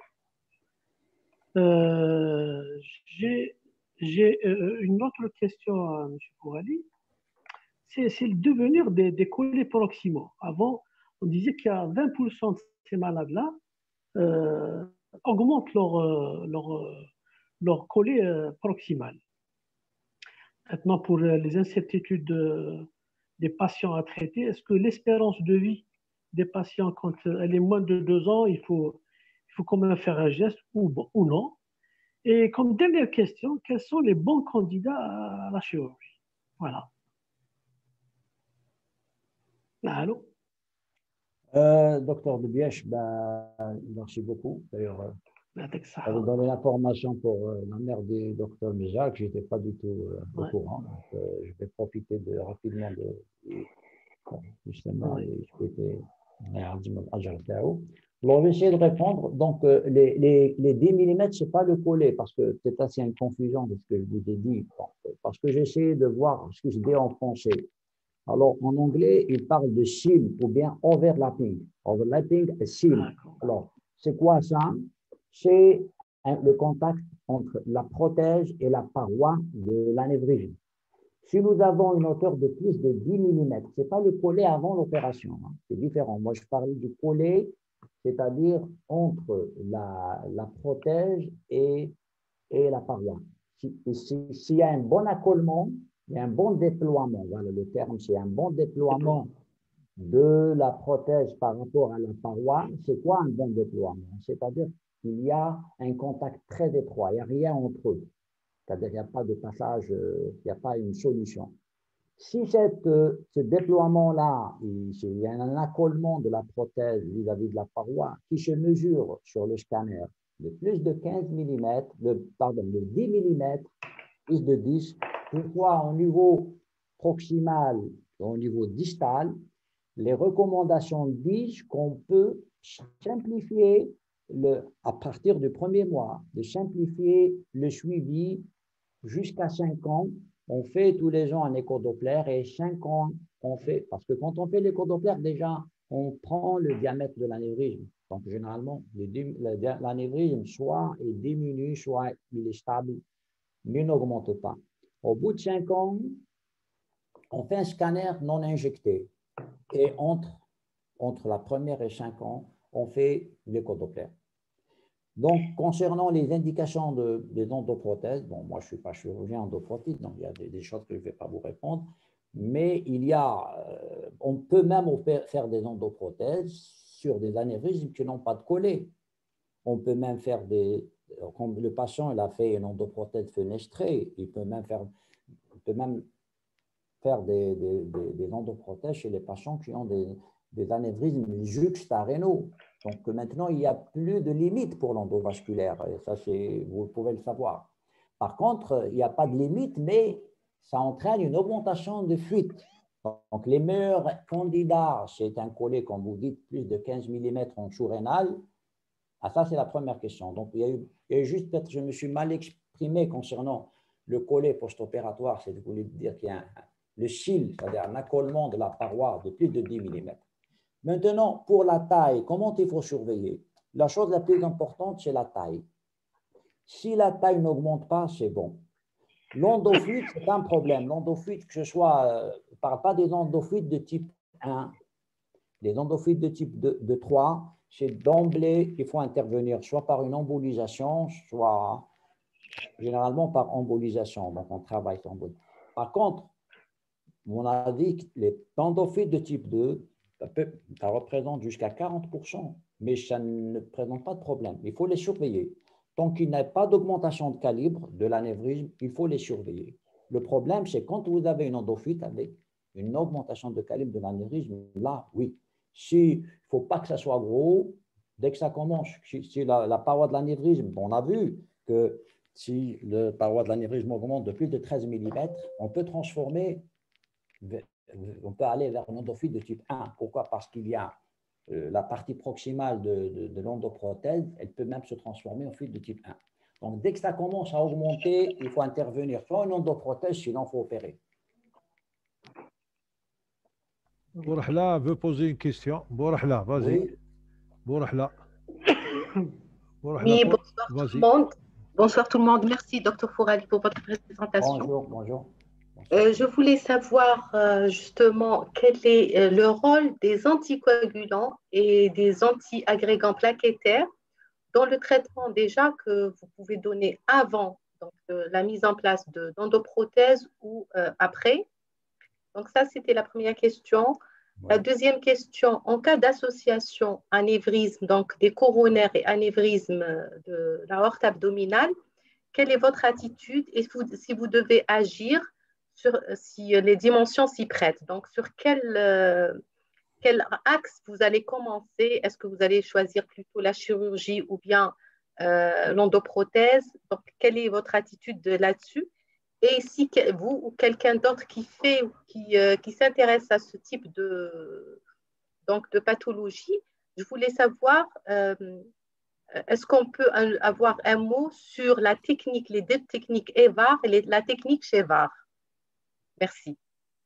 Euh, J'ai euh, une autre question à M. Fourali. c'est le devenir des, des collets proximaux. Avant, on disait qu'il y a vingt pour cent de ces malades-là euh, augmentent leur, euh, leur, euh, leur collet euh, proximal. Maintenant, pour les incertitudes de, des patients à traiter, est-ce que l'espérance de vie des patients, quand elle est moins de deux ans, il faut, il faut quand même faire un geste ou, ou non? Et comme dernière question, quels sont les bons candidats à la chirurgie? Voilà. Allô? Euh, docteur Debièche, ben, merci beaucoup. D'ailleurs, euh, je vais donner l'information pour euh, la mère du docteur Mijak, je n'étais pas du tout euh, au ouais. courant. Donc, euh, je vais profiter de, rapidement de, de justement ouais. expliquer. Alors, je vais essayer de répondre. Donc, euh, les, les, les dix millimètres, ce n'est pas le collet, parce que peut-être là, c'est une confusion de ce que je vous ai dit. Bon, parce que j'essaie de voir ce que je dis en français. Alors, en anglais, il parle de seal ou bien overlapping. Overlapping et seal. Alors, c'est quoi ça? C'est le contact entre la protège et la paroi de l'anévrisme. Si nous avons une hauteur de plus de dix millimètres, ce n'est pas le collet avant l'opération, hein, c'est différent. Moi, je parlais du collet, c'est-à-dire entre la, la protège et, et la paroi. S'il si, si y a un bon accolement, il y a un bon déploiement, voilà le terme, c'est un bon déploiement de la protège par rapport à la paroi. C'est quoi un bon déploiement? C'est-à-dire qu'il y a un contact très étroit, il n'y a rien entre eux. C'est-à-dire qu'il n'y a pas de passage, il n'y a pas une solution. Si cette, ce déploiement-là, il y a un accolement de la prothèse vis-à-vis de la paroi qui se mesure sur le scanner de plus de quinze millimètres, de, pardon, de dix millimètres, plus de dix, toutefois au niveau proximal et au niveau distal, les recommandations disent qu'on peut simplifier, le, à partir du premier mois, de simplifier le suivi jusqu'à cinq ans. On fait tous les ans un écho-doppler et cinq ans, on fait, parce que quand on fait l'écho-doppler, déjà, on prend le diamètre de l'anévrisme. Donc, généralement, l'anévrisme, soit il diminue, soit il est stable, mais n'augmente pas. Au bout de cinq ans, on fait un scanner non injecté. Et entre, entre la première et cinq ans, on fait l'écho-doppler. Donc, concernant les indications de, des endoprothèses, bon, moi, je ne suis pas chirurgien endoprothèse, donc il y a des, des choses que je ne vais pas vous répondre, mais il y a, euh, on peut même faire des endoprothèses sur des anévrismes qui n'ont pas de collet. On peut même faire des, comme le patient, il a fait une endoprothèse fenestrée, il peut même faire, il peut même faire des, des, des, des endoprothèses chez les patients qui ont des, des anévrismes juxtarénaux. Donc maintenant, il n'y a plus de limite pour l'endovasculaire, et ça, vous pouvez le savoir. Par contre, il n'y a pas de limite, mais ça entraîne une augmentation de fuite. Donc les meilleurs candidats, c'est un collet, comme vous dites, plus de quinze millimètres en sous-rénal. Ah, ça, c'est la première question. Donc il y a eu, il y a eu juste, peut-être, je me suis mal exprimé concernant le collet post-opératoire, c'est de vous dire qu'il y a un, le cil, c'est-à-dire un accolement de la paroi de plus de dix millimètres. Maintenant, pour la taille, comment il faut surveiller? La chose la plus importante, c'est la taille. Si la taille n'augmente pas, c'est bon. L'endofuite, c'est un problème. L'endofuite, que ce soit, euh, je ne parle pas des endofuites de type un, les endofuites de type deux, de trois, c'est d'emblée qu'il faut intervenir, soit par une embolisation, soit généralement par embolisation. Donc, on travaille sur embolisation. Par contre, on a dit que les endofuites de type deux, Ça, peut, ça représente jusqu'à quarante pour cent, mais ça ne présente pas de problème. Il faut les surveiller. Tant qu'il n'y a pas d'augmentation de calibre de l'anévrisme, il faut les surveiller. Le problème, c'est quand vous avez une endofuite avec une augmentation de calibre de l'anévrisme, là, oui. Si, il ne faut pas que ça soit gros, dès que ça commence, si, si la, la paroi de l'anévrisme, on a vu que si la paroi de l'anévrisme augmente de plus de treize millimètres, on peut transformer on peut aller vers une endofuite de type un. Pourquoi? Parce qu'il y a euh, la partie proximale de, de, de l'endoprothèse, elle peut même se transformer en fuite de type un. Donc, dès que ça commence à augmenter, il faut intervenir soit une endoprothèse, sinon il faut opérer. Bourahla veut poser une question. Bourahla, vas-y. Oui. Bourahla. Oui, bonsoir tout le monde. Bonsoir tout le monde. Merci, docteur Fourali, pour votre présentation. Bonjour, bonjour. Euh, je voulais savoir euh, justement quel est euh, le rôle des anticoagulants et des anti-agrégants plaquettaires dans le traitement déjà que vous pouvez donner avant donc, euh, la mise en place de- d'endoprothèses ou euh, après. Donc ça, c'était la première question. La Ouais. deuxième question, en cas d'association anévrisme, donc des coronaires et anévrisme de l'aorte abdominale, quelle est votre attitude et vous- si vous devez agir sur, si les dimensions s'y prêtent? Donc, sur quel, euh, quel axe vous allez commencer? Est-ce que vous allez choisir plutôt la chirurgie ou bien euh, l'endoprothèse? Donc, quelle est votre attitude de- là-dessus? Et si que- vous ou quelqu'un d'autre qui fait ou qui, euh, qui s'intéresse à ce type de, donc, de pathologie, je voulais savoir, euh, est-ce qu'on peut un- avoir un mot sur la technique, les deux techniques E V A R et les- la technique chez V A R? Merci.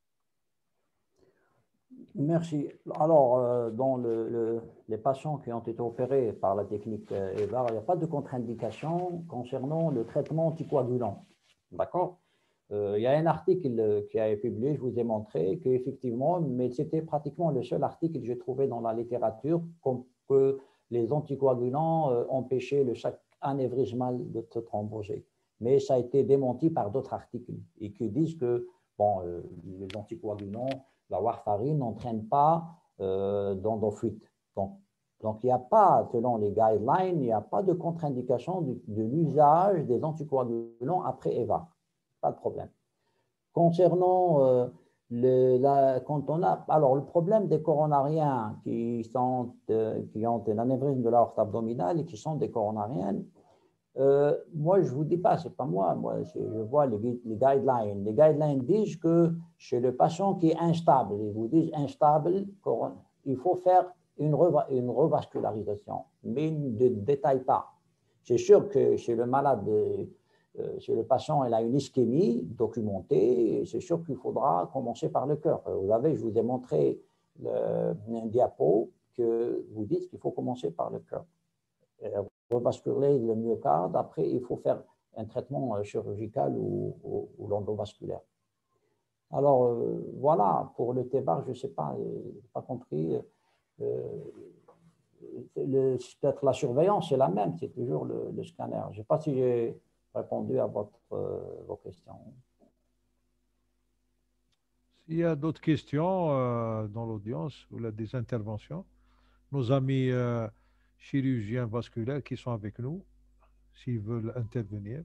Merci. Alors, euh, dans le, le- les patients qui ont été opérés par la technique euh, E V A R, il n'y a pas de contre-indication concernant le traitement anticoagulant. D'accord? Euh, il y a un article euh, qui a été publié, je vous ai montré qu'effectivement, mais c'était pratiquement le seul article que j'ai trouvé dans la littérature, comme que les anticoagulants euh, empêchaient le chaque anévrismal de se thromboser. Mais ça a été démenti par d'autres articles et qui disent que bon, euh, les anticoagulants, la warfarine n'entraîne pas euh, d'endofuite. Donc, donc, il n'y a pas, selon les guidelines, il n'y a pas de contre-indication de, de l'usage des anticoagulants après E V A R. Pas de problème. Concernant euh, le, la, quand on a, alors le problème des coronariens qui, sont, euh, qui ont un anévrisme de l'aorte abdominale et qui sont des coronariennes, euh, moi je ne vous dis pas, ce n'est pas moi, moi je vois les, les guidelines. Les guidelines disent que chez le patient qui est instable, ils vous disent instable, il faut faire une, reva, une revascularisation, mais ils ne détaillent pas. C'est sûr que chez le malade, euh, chez le patient, il a une ischémie documentée, c'est sûr qu'il faudra commencer par le cœur. Vous savez, je vous ai montré le, un diapo que vous dites qu'il faut commencer par le cœur. Revasculer le myocarde, après il faut faire un traitement chirurgical ou, ou, ou l'endovasculaire. Alors euh, voilà, pour le T B A R, je ne sais pas, je n'ai pas compris. Euh, Peut-être la surveillance, c'est la même, c'est toujours le, le scanner. Je ne sais pas si j'ai répondu à votre, euh, vos questions. S'il y a d'autres questions euh, dans l'audience ou là, des interventions, nos amis euh, chirurgiens vasculaires qui sont avec nous, s'ils veulent intervenir,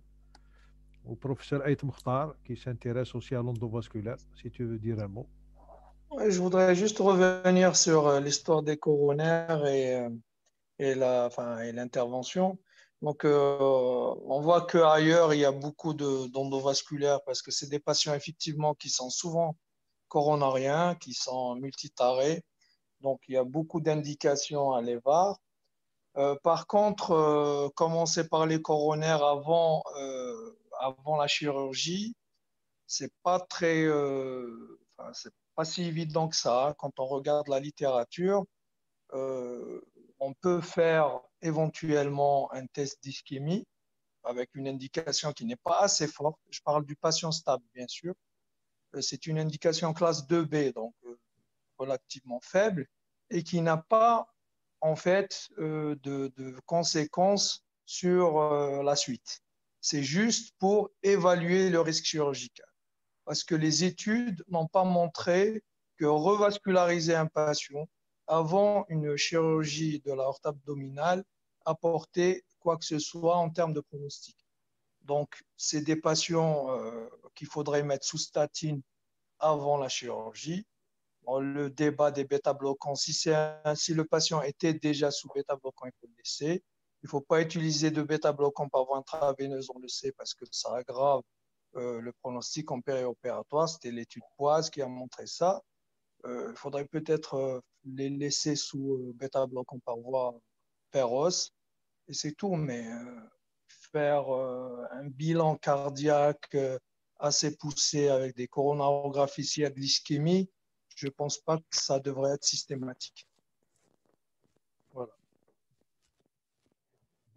au professeur Aït Mokhtar qui s'intéresse aussi à l'endovasculaire, si tu veux dire un mot. Je voudrais juste revenir sur l'histoire des coronaires et, et la, enfin, et l'intervention. Donc, euh, on voit qu'ailleurs, il y a beaucoup d'endovasculaires parce que c'est des patients effectivement qui sont souvent coronariens, qui sont multitarés. Donc, il y a beaucoup d'indications à l'E V A R. Euh, par contre, euh, commencer par les coronaires avant, euh, avant la chirurgie, c'est pas très, euh, enfin, c'est pas si évident que ça. Quand on regarde la littérature, euh, on peut faire éventuellement un test d'ischémie avec une indication qui n'est pas assez forte. Je parle du patient stable, bien sûr. C'est une indication classe deux B, donc euh, relativement faible, et qui n'a pas en fait euh, de, de conséquences sur euh, la suite. C'est juste pour évaluer le risque chirurgical. Parce que les études n'ont pas montré que revasculariser un patient avant une chirurgie de l'aorte abdominale apportait quoi que ce soit en termes de pronostic. Donc, c'est des patients euh, qu'il faudrait mettre sous statine avant la chirurgie. Bon, le débat des bêta-bloquants, si, si le patient était déjà sous bêta-bloquant, il faut le laisser. Il ne faut pas utiliser de bêta-bloquants par voie intraveineuse, on le sait, parce que ça aggrave euh, le pronostic en périopératoire. C'était l'étude Poise qui a montré ça. Euh, il faudrait peut-être euh, les laisser sous euh, bêta-bloquants par voie péros. Et c'est tout, mais euh, faire euh, un bilan cardiaque euh, assez poussé avec des coronarographies s'il y a de l'ischémie, je ne pense pas que ça devrait être systématique. Voilà.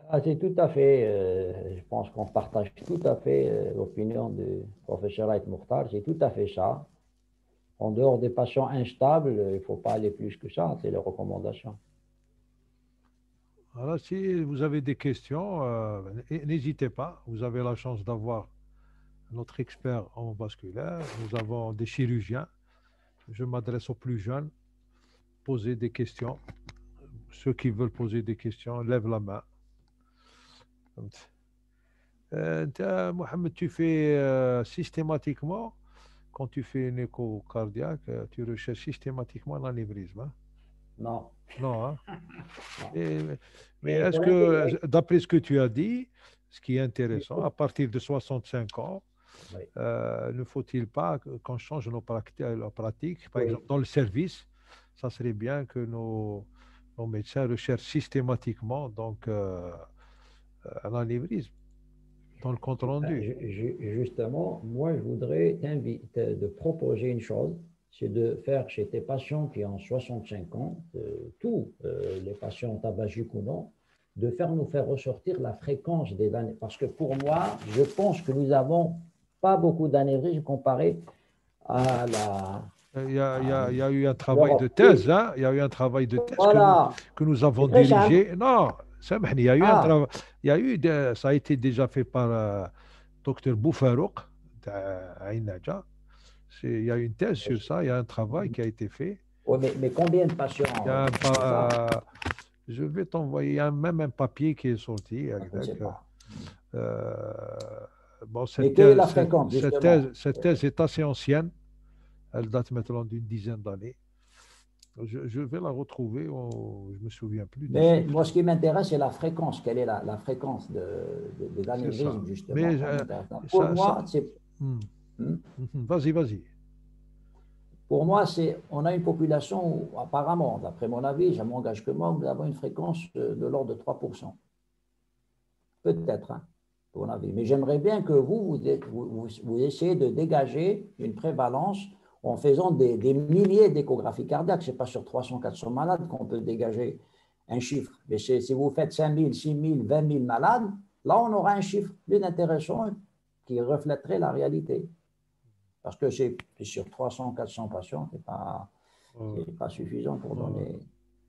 Ah, c'est tout à fait, euh, je pense qu'on partage tout à fait euh, l'opinion du professeur Ait Mokhtar, c'est tout à fait ça. En dehors des patients instables, il ne faut pas aller plus que ça, c'est les recommandations. Voilà, si vous avez des questions, euh, n'hésitez pas. Vous avez la chance d'avoir notre expert en vasculaire. Nous avons des chirurgiens. Je m'adresse aux plus jeunes. Posez des questions. Ceux qui veulent poser des questions, lèvent la main. Euh, Mohamed, tu fais euh, systématiquement, quand tu fais une écho cardiaque, tu recherches systématiquement l'anévrisme. Hein? Non. Non, hein? Non. Et, mais Et est-ce pour que, l'intégrer- d'après ce que tu as dit, ce qui est intéressant, faut- à partir de soixante-cinq ans, Oui. euh, ne faut-il pas que- qu'on change nos pratiques, nos pratiques? Par Oui. exemple, dans le service, ça serait bien que nos, nos médecins recherchent systématiquement donc, euh, un anévrisme dans le compte Ben, rendu. ju- ju- Justement, moi, je voudrais t'inviter de proposer une chose, c'est de faire chez tes patients qui ont soixante-cinq ans, euh, tous euh, les patients tabagiques ou non, de faire nous faire ressortir la fréquence des années. Parce que pour moi, je pense que nous n'avons pas beaucoup d'anévrismes comparé à la. Il y a, il y à a- il y a eu un travail de l'Europe. thèse, hein? Il y a eu un travail de thèse que nous, Voilà, que nous avons c'est très simple. dirigé. Non, سامحني, il y a eu un Ah, travail, il y a eu de- ça a été déjà fait par euh, docteur Boufarouk, à Ain Nadja. C'est- Il y a eu une thèse sur ça, il y a un travail qui a été fait. ouais, mais, mais combien de patients Il y a un euh, c'est ça? pa- euh, je vais t'envoyer il y a même un papier qui est sorti. Je ne sais Avec, pas. euh, bon, Mais cette quelle est thèse, la cette, fréquence, cette justement? thèse, cette thèse est assez ancienne. Elle date maintenant d'une dizaine d'années. Je, je vais la retrouver, on- je ne me souviens plus des Mais chiffres. moi, ce qui m'intéresse, c'est la fréquence. Quelle est la, la fréquence de, de- des C'est ça. anévrismes, justement? Mais Ça euh, m'intéresse. Pour ça, moi, ça- c'est, Hmm. hmm, Mhm. Vas-y, vas-y. pour moi, c'est, on a une population où, apparemment, d'après mon avis, je m'engage que moi, nous avons une fréquence de, de l'ordre de trois pour cent. Peut-être, hein, pour mon avis. Mais j'aimerais bien que vous, vous, vous, vous essayez de dégager une prévalence en faisant des, des milliers d'échographies cardiaques. Ce n'est pas sur trois cents, quatre cents malades qu'on peut dégager un chiffre. Mais si vous faites cinq mille, six mille, vingt mille malades, là, on aura un chiffre plus intéressant qui reflèterait la réalité. Parce que c'est sur trois cents, quatre cents patients, ce n'est pas, Euh, pas suffisant pour euh, donner.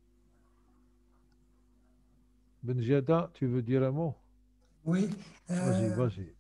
Benjada, tu veux dire un mot? Oui, Vas-y, euh, vas-y.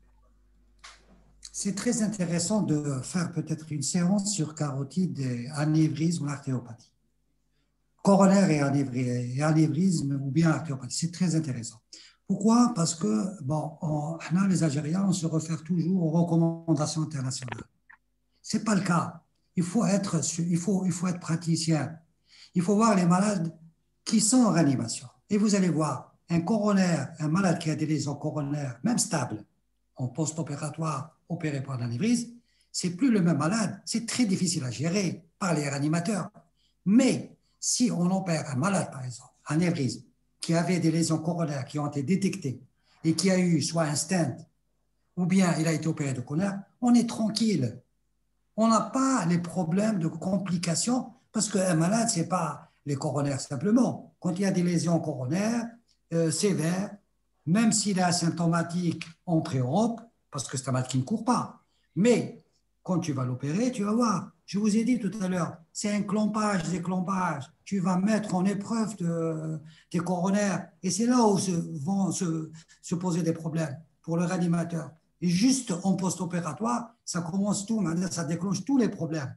c'est très intéressant de faire peut-être une séance sur carotide et anévrisme ou artéopathie. Coronaire et anévri- et anévrisme ou bien artéopathie, c'est très intéressant. Pourquoi? Parce que, bon, on, là, les Algériens, on se réfère toujours aux recommandations internationales. Ce n'est pas le cas. Il faut, être, il, faut, il faut être praticien. Il faut voir les malades qui sont en réanimation. Et vous allez voir, un coronaire, un malade qui a des lésions coronaires, même stables, en post-opératoire, opéré par l'anévrisme, c'est plus le même malade. C'est très difficile à gérer par les réanimateurs. Mais si on opère un malade, par exemple, un anévrisme, qui avait des lésions coronaires qui ont été détectées et qui a eu soit un stent ou bien il a été opéré de coronaire, on est tranquille. On n'a pas les problèmes de complications parce qu'un malade, ce n'est pas les coronaires simplement. Quand il y a des lésions coronaires euh, sévères, même s'il est asymptomatique en pré-op, parce que c'est un malade qui ne court pas, mais quand tu vas l'opérer, tu vas voir. Je vous ai dit tout à l'heure, c'est un clompage, des clompages. Tu vas mettre en épreuve de, tes coronaires. Et c'est là où se, vont se, se poser des problèmes pour le réanimateur. Et juste en post-opératoire, ça commence tout, ça déclenche tous les problèmes.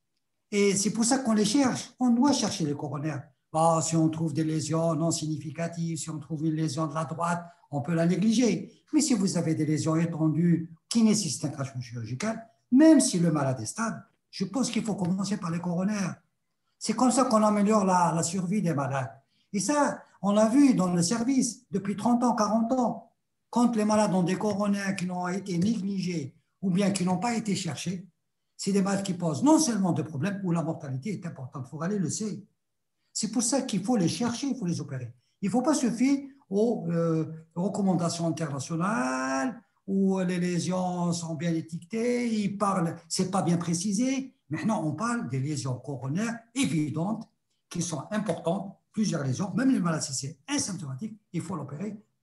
Et c'est pour ça qu'on les cherche. On doit chercher les coronaires. Bon, si on trouve des lésions non significatives, si on trouve une lésion de la droite, on peut la négliger. Mais si vous avez des lésions étendues qui nécessitent un traitement chirurgical, même si le malade est stable, je pense qu'il faut commencer par les coronaires. C'est comme ça qu'on améliore la, la survie des malades. Et ça, on l'a vu dans le service depuis trente ans, quarante ans. Quand les malades ont des coronaires qui n'ont été négligés ou bien qui n'ont pas été cherchés, c'est des malades qui posent non seulement des problèmes où la mortalité est importante, il faut aller le sait. C'est pour ça qu'il faut les chercher, il faut les opérer. Il ne faut pas se fier aux euh, recommandations internationales où les lésions sont bien étiquetées, ils parlent, c'est pas bien précisé. Maintenant, on parle des lésions coronaires évidentes qui sont importantes, plusieurs lésions, même les malades si c'est asymptomatique, il faut l'opérer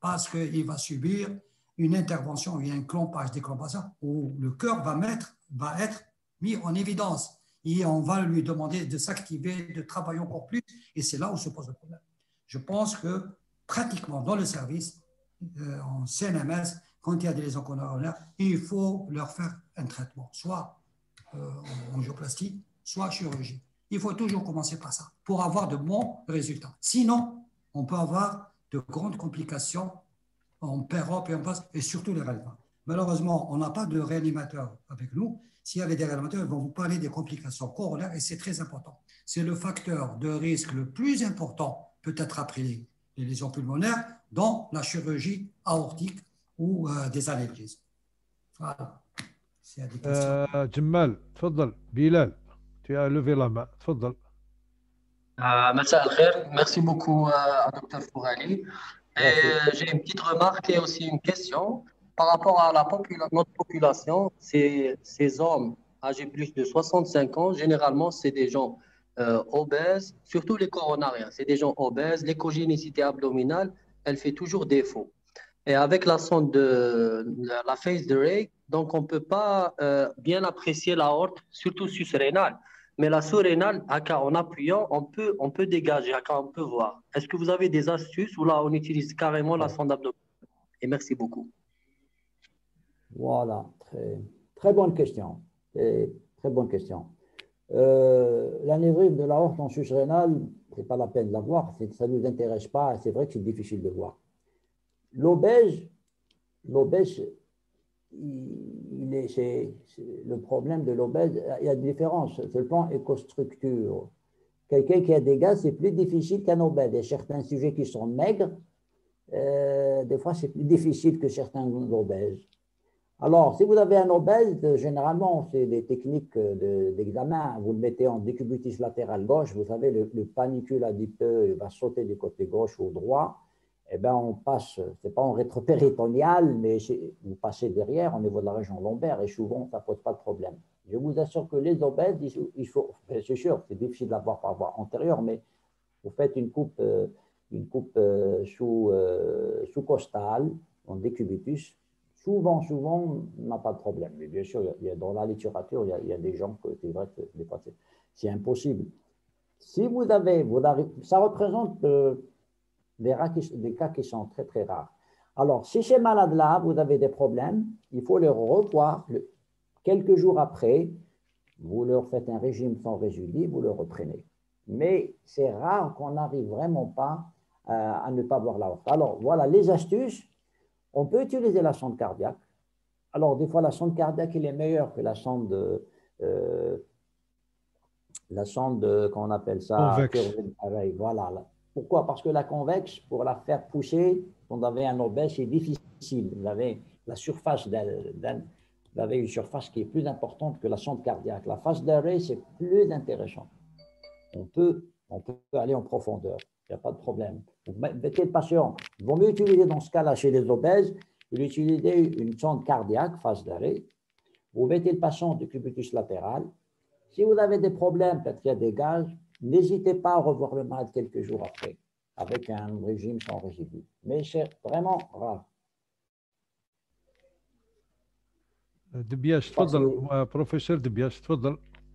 parce qu'il va subir une intervention, il y a un clompage, déclompation, où le cœur va, mettre, va être mis en évidence et on va lui demander de s'activer, de travailler encore plus, et c'est là où se pose le problème. Je pense que pratiquement dans le service, euh, en C N M S, quand il y a des lésions coronaires, il faut leur faire un traitement, soit euh, en angioplastie, soit chirurgie. Il faut toujours commencer par ça pour avoir de bons résultats. Sinon, on peut avoir de grandes complications en période et en passe, et surtout les réanimateurs. Malheureusement, on n'a pas de réanimateur avec nous. S'il y avait des réanimateurs, ils vont vous parler des complications coronaires et c'est très important. C'est le facteur de risque le plus important, peut-être après les, les lésions pulmonaires, dans la chirurgie aortique ou euh, des anévrismes. Voilà. S'il y a des questions. Euh, Jamal, تفضل. Bilal, tu as levé la main. تفضل. Euh, مساء الخير. Merci beaucoup euh, à docteur Fourali. Et j'ai une petite remarque et aussi une question. Par rapport à la popula- notre population, ces, ces hommes âgés plus de soixante-cinq ans, généralement, c'est des gens euh, obèses, surtout les coronariens. C'est des gens obèses. L'échogénicité abdominale, elle fait toujours défaut. Et avec la sonde de la, la phase Ray, donc on ne peut pas euh, bien apprécier l'aorte, surtout sus-rénale. Mais la sous-rénale, en appuyant, on peut, on peut dégager, on peut voir. Est-ce que vous avez des astuces ou là on utilise carrément la sonde abdominale? Et merci beaucoup. Voilà, très, très bonne question. Et très bonne question. Euh, L'anévrisme de l'aorte en sus-rénale, ce n'est pas la peine de la voir, ça ne nous intéresse pas, c'est vrai que c'est difficile de voir. L'obèse, l'obèse, il est, c'est, c'est le problème de l'obèse, il y a des différences sur le plan écostructure. Quelqu'un qui a des gaz, c'est plus difficile qu'un obèse. Il y a certains sujets qui sont maigres, euh, des fois c'est plus difficile que certains obèses. Alors, si vous avez un obèse, généralement, c'est des techniques d'examen. De, vous le mettez en décubitus latéral gauche, vous savez, le, le panicule adipeux il va sauter du côté gauche ou droit. Eh bien, on passe, c'est pas en rétropéritonéal, mais vous passez derrière au niveau de la région lombaire et souvent, ça ne pose pas de problème. Je vous assure que les obèses, il faut, c'est sûr, c'est difficile d'avoir par voie antérieure, mais vous faites une coupe, une coupe sous, euh, sous-costale, en décubitus. Souvent, souvent, on n'a pas de problème. Mais bien sûr, il y a, dans la littérature, il y a, il y a des gens que c'est vrai que c'est impossible. Si vous avez, vous avez ça représente euh, des, des cas qui sont très, très rares. Alors, si ces malades-là, vous avez des problèmes, il faut les revoir. Le, quelques jours après, vous leur faites un régime sans résidu, vous le reprenez. Mais c'est rare qu'on n'arrive vraiment pas euh, à ne pas voir l'aorte. Alors, voilà les astuces. On peut utiliser la sonde cardiaque. Alors, des fois, la sonde cardiaque, elle est meilleure que la sonde, euh, la sonde, qu'on appelle ça, convexe. Voilà. Pourquoi? Parce que la convexe, pour la faire pousser, quand on avait un obèse, c'est difficile. Vous avez la surface d'un, vous avez une surface qui est plus importante que la sonde cardiaque. La phase d'arrêt, c'est plus intéressant. On peut, on peut aller en profondeur. Il n'y a pas de problème. Vous mettez le patient. Il vaut mieux utiliser dans ce cas-là chez les obèses, vous utilisez une sonde cardiaque, phase d'arrêt. Vous mettez le patient du cubitus latéral. Si vous avez des problèmes, peut-être qu'il y a des gaz, n'hésitez pas à revoir le malade quelques jours après, avec un régime sans résidu. Mais c'est vraiment rare. دبياش تفضل بروفيسور دبياش تفضل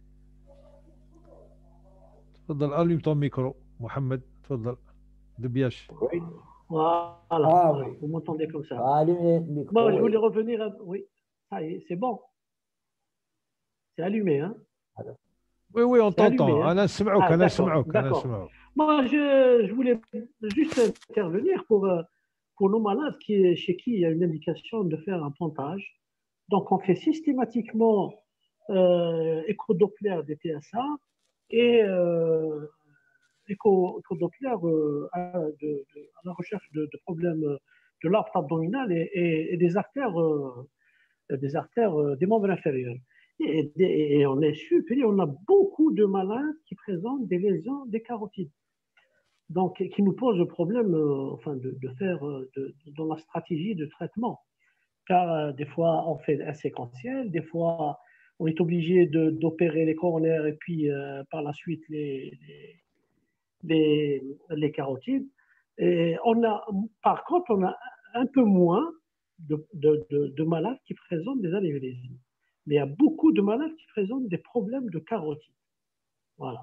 تفضل allume ton micro محمد تفضل دبياش. Oui. Voilà. Ah, oui. Vous m'entendez comme ça. Ah, allumez le micro. Bon, je oui. voulais revenir à... Oui, ça y est, c'est bon. C'est allumé, hein? Oui, oui, on t'entend. Hein? أنا سمعوك Ah, أنا سمعوك أنا d'accord. سمعوك. Moi, je, je voulais juste intervenir pour, pour nos malades qui, chez qui il y a une indication de faire un pontage. Donc, on fait systématiquement euh, écho-doppler des T S A et euh, écho-doppler euh, à, de, de, à la recherche de, de problèmes de l'arbre abdominal et, et, et des artères, euh, des, artères euh, des membres inférieurs. Et, et, et on est super, on a beaucoup de malades qui présentent des lésions des carotides. Donc, qui nous posent le problème euh, enfin, de, de faire euh, de, de, dans la stratégie de traitement. Car euh, des fois, on fait un séquentiel, des fois, on est obligé d'opérer les coronaires et puis euh, par la suite les, les, les, les carotides. Et on a, par contre, on a un peu moins de, de, de, de malades qui présentent des anévrismes. Mais il y a beaucoup de malades qui présentent des problèmes de carotide. Voilà.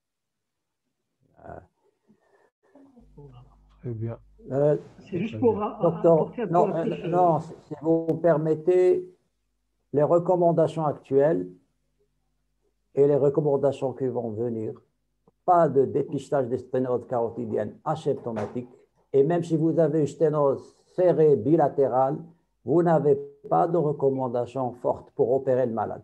Voilà. Très bien. Euh, C'est juste Très pour bien. a- a- docteur, apporter un peu non, un euh, plus. euh, non, si vous me permettez, les recommandations actuelles et les recommandations qui vont venir, pas de dépistage des sténoses carotidiennes asymptomatiques. Et même si vous avez une sténose serrée bilatérale, vous n'avez pas de recommandation forte pour opérer le malade.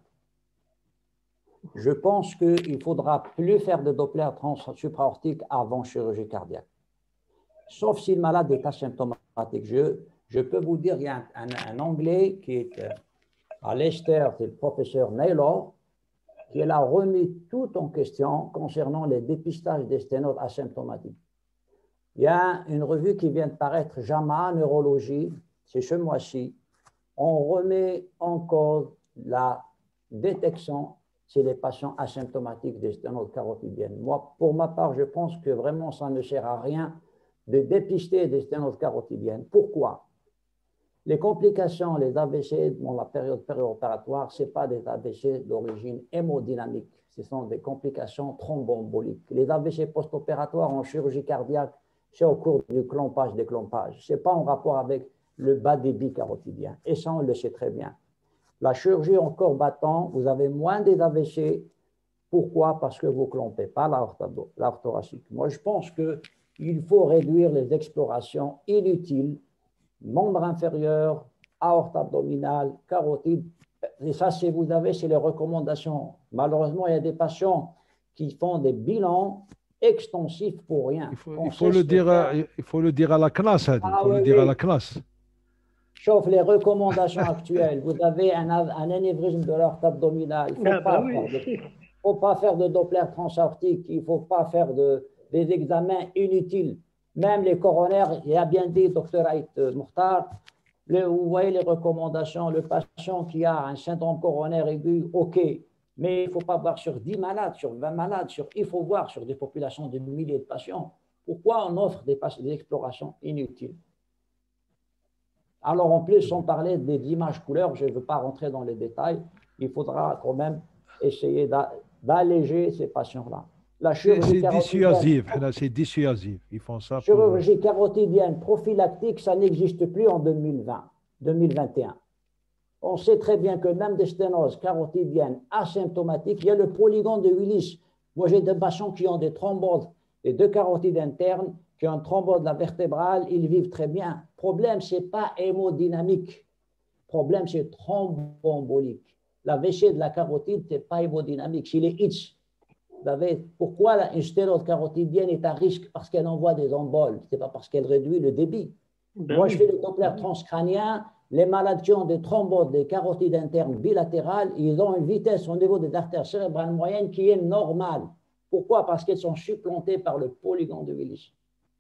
Je pense qu'il ne faudra plus faire de Doppler supraortique avant chirurgie cardiaque. Sauf si le malade est asymptomatique. Je, je peux vous dire, il y a un, un, un Anglais qui est à Leicester, c'est le professeur Naylor, qui a remis tout en question concernant les dépistages des sténoses asymptomatiques. Il y a une revue qui vient de paraître, JAMA Neurologie, c'est ce mois-ci. On remet en cause la détection chez les patients asymptomatiques des sténoses carotidiennes. Moi, pour ma part, je pense que vraiment ça ne sert à rien de dépister des sténoses carotidiennes. Pourquoi? Les complications, les A V C dans la période périopératoire, ce n'est pas des A V C d'origine hémodynamique, ce sont des complications thromboemboliques. Les A V C post-opératoires en chirurgie cardiaque, c'est au cours du clampage-déclampage. Ce n'est pas en rapport avec le bas débit carotidien. Et ça, on le sait très bien. La chirurgie en corps battant, vous avez moins des A V C. Pourquoi? Parce que vous ne clampez pas l'aorte thoracique. Moi, je pense qu'il faut réduire les explorations inutiles, membre inférieur, aorte abdominale, carotide. Et ça, si vous avez, c'est les recommandations. Malheureusement, il y a des patients qui font des bilans extensifs pour rien. Il faut, il faut, le, dire à, il faut le dire à la C N A S. Il Ah, faut oui, le dire oui. à la C N A S. Sauf les recommandations actuelles. Vous avez un, un anévrisme de l'aorte abdominale. Il ne faut, Ah, bah oui. oui. faut pas faire de Doppler transaortique. Il ne faut pas faire de, des examens inutiles. Même les coronaires, il a bien dit, docteur Aït Mokhtar, le, vous voyez les recommandations, le patient qui a un syndrome coronaire aigu, OK, mais il ne faut pas voir sur dix malades, sur vingt malades, sur, il faut voir sur des populations de milliers de patients. Pourquoi on offre des, des explorations inutiles? Alors, en plus, sans parler des images couleurs, je ne veux pas rentrer dans les détails, il faudra quand même essayer d'alléger ces patients-là. La chirurgie dissuasif, c'est dissuasif. Ils font ça chirurgie pour... carotidienne prophylactique, ça n'existe plus en deux mille vingt, deux mille vingt et un. On sait très bien que même des sténoses carotidiennes asymptomatiques, il y a le polygone de Willis. Moi, j'ai des patients qui ont des thromboses, des deux carotides internes, qui ont un thrombose de la vertébrale, ils vivent très bien. Le problème, ce n'est pas hémodynamique. Le problème, c'est thromboembolique. La V C de la carotide, ce n'est pas hémodynamique, c'est les H. Vous savez, pourquoi une sténose carotidienne est à risque? Parce qu'elle envoie des emboles, ce n'est pas parce qu'elle réduit le débit. Ben Moi, oui. je fais le Doppler transcrânien, les malades qui ont des thromboses, des carotides internes bilatérales, ils ont une vitesse au niveau des artères cérébrales moyennes qui est normale. Pourquoi? Parce qu'elles sont supplantées par le polygone de Willis.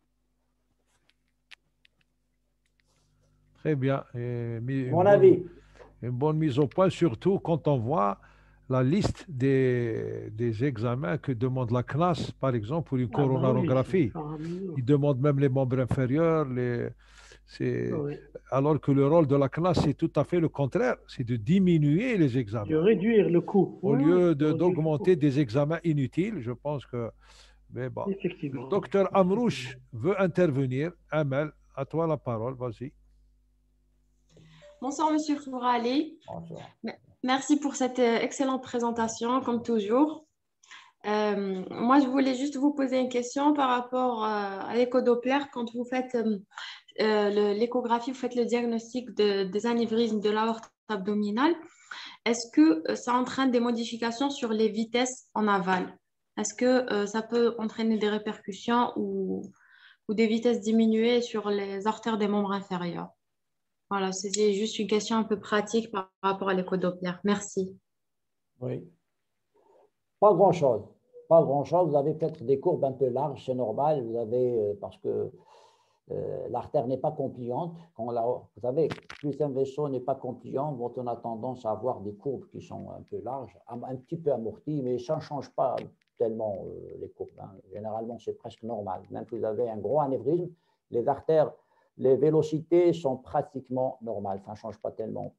Très bien. Et, Mon bonne, avis. Une bonne mise au point, surtout quand on voit la liste des, des examens que demande la C N A S, par exemple, pour une Ah bah coronarographie. oui, Ils demandent même les membres inférieurs. Les, oui. Alors que le rôle de la C N A S, c'est tout à fait le contraire. C'est de diminuer les examens. De réduire le coût. Au oui, lieu de d'augmenter de, des examens inutiles, je pense que... Mais bon. Effectivement. Le docteur Amrouche veut intervenir. Amel, à toi la parole, vas-y. Bonsoir, Monsieur Fourali. Bonsoir. Merci pour cette excellente présentation, comme toujours. Euh, moi, je voulais juste vous poser une question par rapport à l'écho-Doppler. Quand vous faites euh, l'échographie, vous faites le diagnostic de, des anévrismes de l'aorte abdominale. Est-ce que ça entraîne des modifications sur les vitesses en aval? Est-ce que euh, ça peut entraîner des répercussions ou, ou des vitesses diminuées sur les artères des membres inférieurs? Voilà, c'est juste une question un peu pratique par rapport à l'écho-Doppler. Merci. Oui. Pas grand-chose. Pas grand-chose. Vous avez peut-être des courbes un peu larges, c'est normal. Vous avez, euh, parce que euh, l'artère n'est pas compliante. Quand la, vous savez, plus un vaisseau n'est pas compliant, bon, on a tendance à avoir des courbes qui sont un peu larges, un, un petit peu amorties, mais ça ne change pas tellement euh, les courbes. Hein. Généralement, c'est presque normal. Même si vous avez un gros anévrisme, les artères les vélocités sont pratiquement normales, ça ne change pas tellement.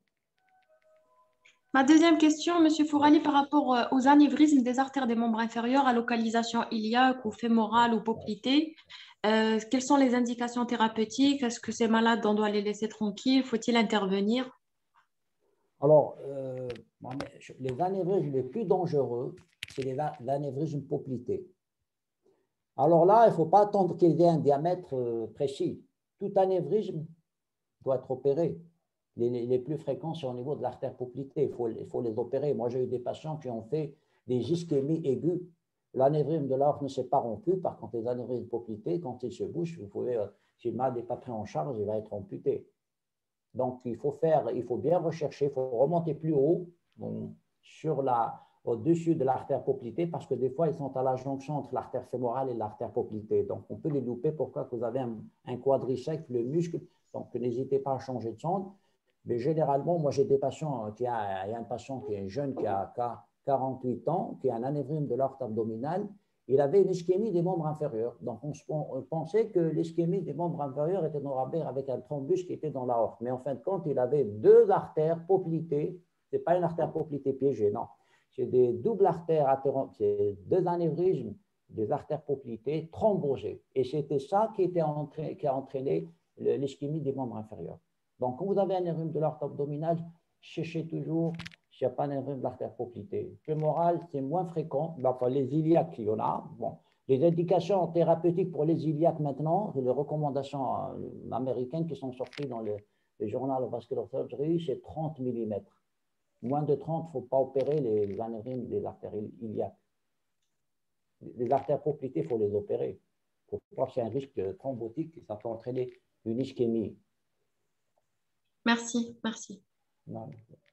Ma deuxième question, Monsieur Fourali, par rapport euh, aux anévrismes des artères des membres inférieurs à localisation iliaque ou fémorale ou poplitée, euh, quelles sont les indications thérapeutiques? Est-ce que ces malades, on doit les laisser tranquilles? Faut-il intervenir? Alors, euh, les anévrismes les plus dangereux, c'est les anévrismes poplités. Alors là, il ne faut pas attendre qu'il y ait un diamètre euh, précis. Tout anévrisme doit être opéré. Les, les, les plus fréquents, c'est au niveau de l'artère poplitée. Il faut, il faut les opérer. Moi, j'ai eu des patients qui ont fait des ischémies aiguës. L'anévrisme de l'aorte ne s'est pas rompu. Par contre, les anévrismes poplités, quand ils se bougent, vous pouvez, euh, si le malade n'est pas pris en charge, il va être amputé. Donc, il faut faire, il faut bien rechercher, il faut remonter plus haut, bon, sur la, au-dessus de l'artère poplitée, parce que des fois, ils sont à la jonction entre l'artère fémorale et l'artère poplitée. Donc, on peut les louper. Pourquoi? Vous avez un, un quadriceps, le muscle. Donc, n'hésitez pas à changer de sonde. Mais généralement, moi, j'ai des patients, qui a, il y a un patient qui est jeune, qui a quarante-huit ans, qui a un anévrisme de l'aorte abdominale. Il avait une ischémie des membres inférieurs. Donc, on, on pensait que l'ischémie des membres inférieurs était normale avec un thrombus qui était dans l'aorte. Mais en fin de compte, il avait deux artères poplitées. Ce n'est pas une artère poplitée piégée, non. C'est des doubles artères, c'est deux anévrismes, des artères poplitées thrombosées. Et c'était ça qui, était entraîné, qui a entraîné l'ischémie des membres inférieurs. Donc, quand vous avez un anévrisme de l'aorte abdominale, cherchez toujours s'il n'y a pas un anévrisme de l'artère poplitée. Fémorale, c'est moins fréquent. Enfin, les iliaques, il y en a. Bon. Les indications thérapeutiques pour les iliaques maintenant, les recommandations américaines qui sont sorties dans le, le Journal of Vascular Surgery, c'est trente millimètres. Moins de trente, il ne faut pas opérer les, les anévrismes des artères iliaques. Les artères poplitées, il faut les opérer. Il faut pas qu'il y ait un risque thrombotique et ça peut entraîner une ischémie. Merci, merci. Non.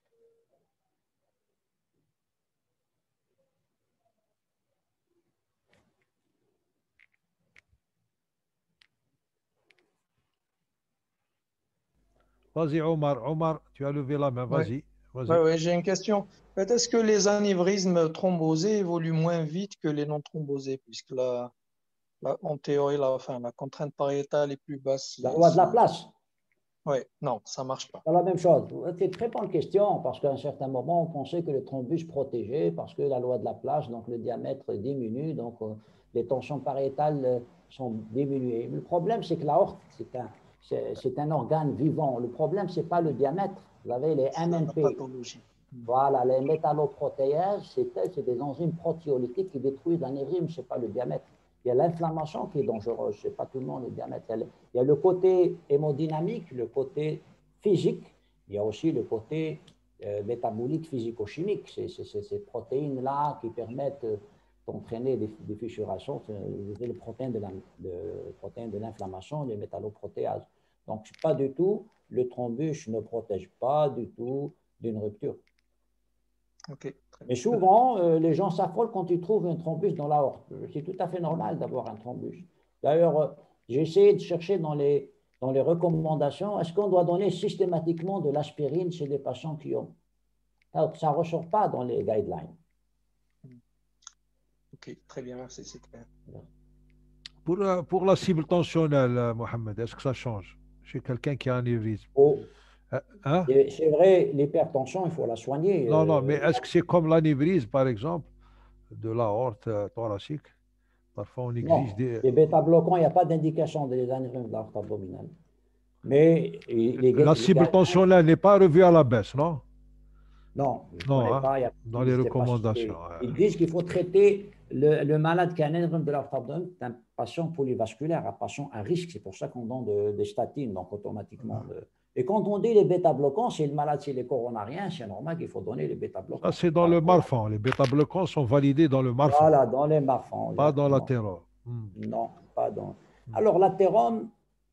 Vas-y, Omar. Omar, tu as levé la main. Vas-y. Oui, vas-y. ouais, ouais, j'ai une question. En fait, est-ce que les anévrismes thrombosés évoluent moins vite que les non thrombosés, puisque la, la, en théorie, la, enfin, la contrainte pariétale est plus basse? La loi de la place. Oui, non, ça ne marche pas. C'est la même chose. C'est une très bonne question, parce qu'à un certain moment, on pensait que le thrombus protégeait, parce que la loi de la place, donc le diamètre diminue, donc euh, les tensions pariétales euh, sont diminuées. Le problème, c'est que l'aorte, c'est un, c'est un organe vivant. Le problème, ce n'est pas le diamètre. Vous avez les M M P. Voilà, les métalloprotéases, c'est des enzymes protéolytiques qui détruisent l'anévrisme, ce n'est pas le diamètre. Il y a l'inflammation qui est dangereuse, ce n'est pas tout le monde le diamètre. Il y a le côté hémodynamique, le côté physique, il y a aussi le côté euh, métabolique physico-chimique. C'est ces protéines-là qui permettent d'entraîner des, des fissurations, c'est les protéines de l'inflammation, les métalloprotéases. Donc, pas du tout, le thrombus ne protège pas du tout d'une rupture. Okay. Mais souvent, euh, les gens s'affolent quand ils trouvent un thrombus dans l'aorte. C'est tout à fait normal d'avoir un thrombus. D'ailleurs, euh, j'ai essayé de chercher dans les, dans les recommandations, est-ce qu'on doit donner systématiquement de l'aspirine chez les patients qui ont? Alors, ça ne ressort pas dans les guidelines. Ok, très bien, merci, c'est clair. Pour, euh, pour la cible tensionnelle, Mohamed, est-ce que ça change chez quelqu'un qui a un anévrisme? Oh. Hein? C'est vrai, l'hypertension, il faut la soigner. Non, non, mais est-ce que c'est comme l'anévrisme, par exemple, de l'aorte thoracique? Parfois, on exige non, des... les bêta-bloquants, il n'y a pas d'indication des anévrismes de l'aorte abdominale. Mais les, la cible les tensionnelle n'est pas revue à la baisse, non? Non, non hein, pas, y a, dans les recommandations. Ils disent qu'il faut traiter le, le malade qui a un anévrisme de l'aorte abdominale, c'est un patient polyvasculaire, un patient à risque. C'est pour ça qu'on donne de, des statines, donc automatiquement. Ah. De... Et quand on dit les bêta-bloquants, si le malade s'il est coronarien, c'est normal qu'il faut donner les bêta-bloquants. Ça, c'est dans le Marfan. Les bêta-bloquants sont validés dans le Marfan. Voilà, dans les Marfan. Pas dans l'athérome. Hmm. Non, pas dans. Alors, l'athérome,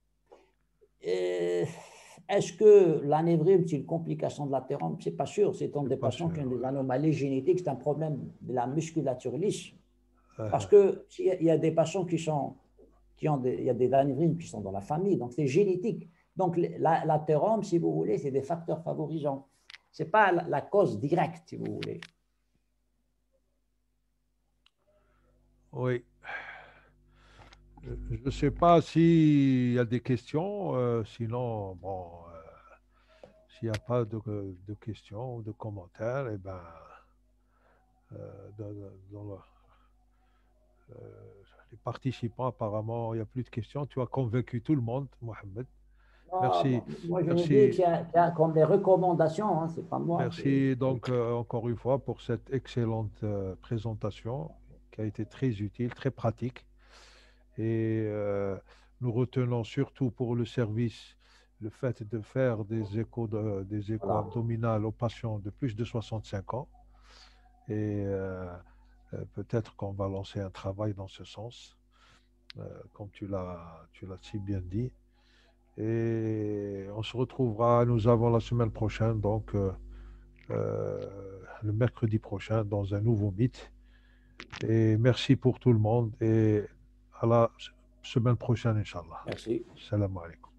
euh, est-ce que l'anévrisme, c'est une complication de l'athérome? C'est pas sûr. C'est dans des patients sûr, qui ont des anomalies génétiques. C'est un problème de la musculature lisse. Uh-huh. Parce que il y a des patients qui sont, qui ont des, il y a des anévrismes qui sont dans la famille, donc c'est génétique. Donc l'athérome, si vous voulez, c'est des facteurs favorisants. C'est pas la, la cause directe, si vous voulez. Oui. Je ne sais pas s'il y a des questions. Euh, sinon, bon, euh, s'il n'y a pas de, de questions ou de commentaires, eh ben, euh, dans, dans le, euh, les participants, apparemment, il n'y a plus de questions. Tu as convaincu tout le monde, Mohamed. Merci. Moi, je Merci. n'ai dit qu'il y, a, qu'il y a comme des recommandations, hein, c'est pas moi. Merci donc euh, encore une fois pour cette excellente euh, présentation qui a été très utile, très pratique. Et euh, nous retenons surtout pour le service le fait de faire des échos, de, des échos voilà. abdominales aux patients de plus de soixante-cinq ans. Et euh, peut-être qu'on va lancer un travail dans ce sens, euh, comme tu l'as, tu l'as si bien dit. Et on se retrouvera, nous avons la semaine prochaine, donc euh, euh, le mercredi prochain, dans un nouveau mythe. Et merci pour tout le monde et à la semaine prochaine, Inch'Allah. Merci. Salam alaikum.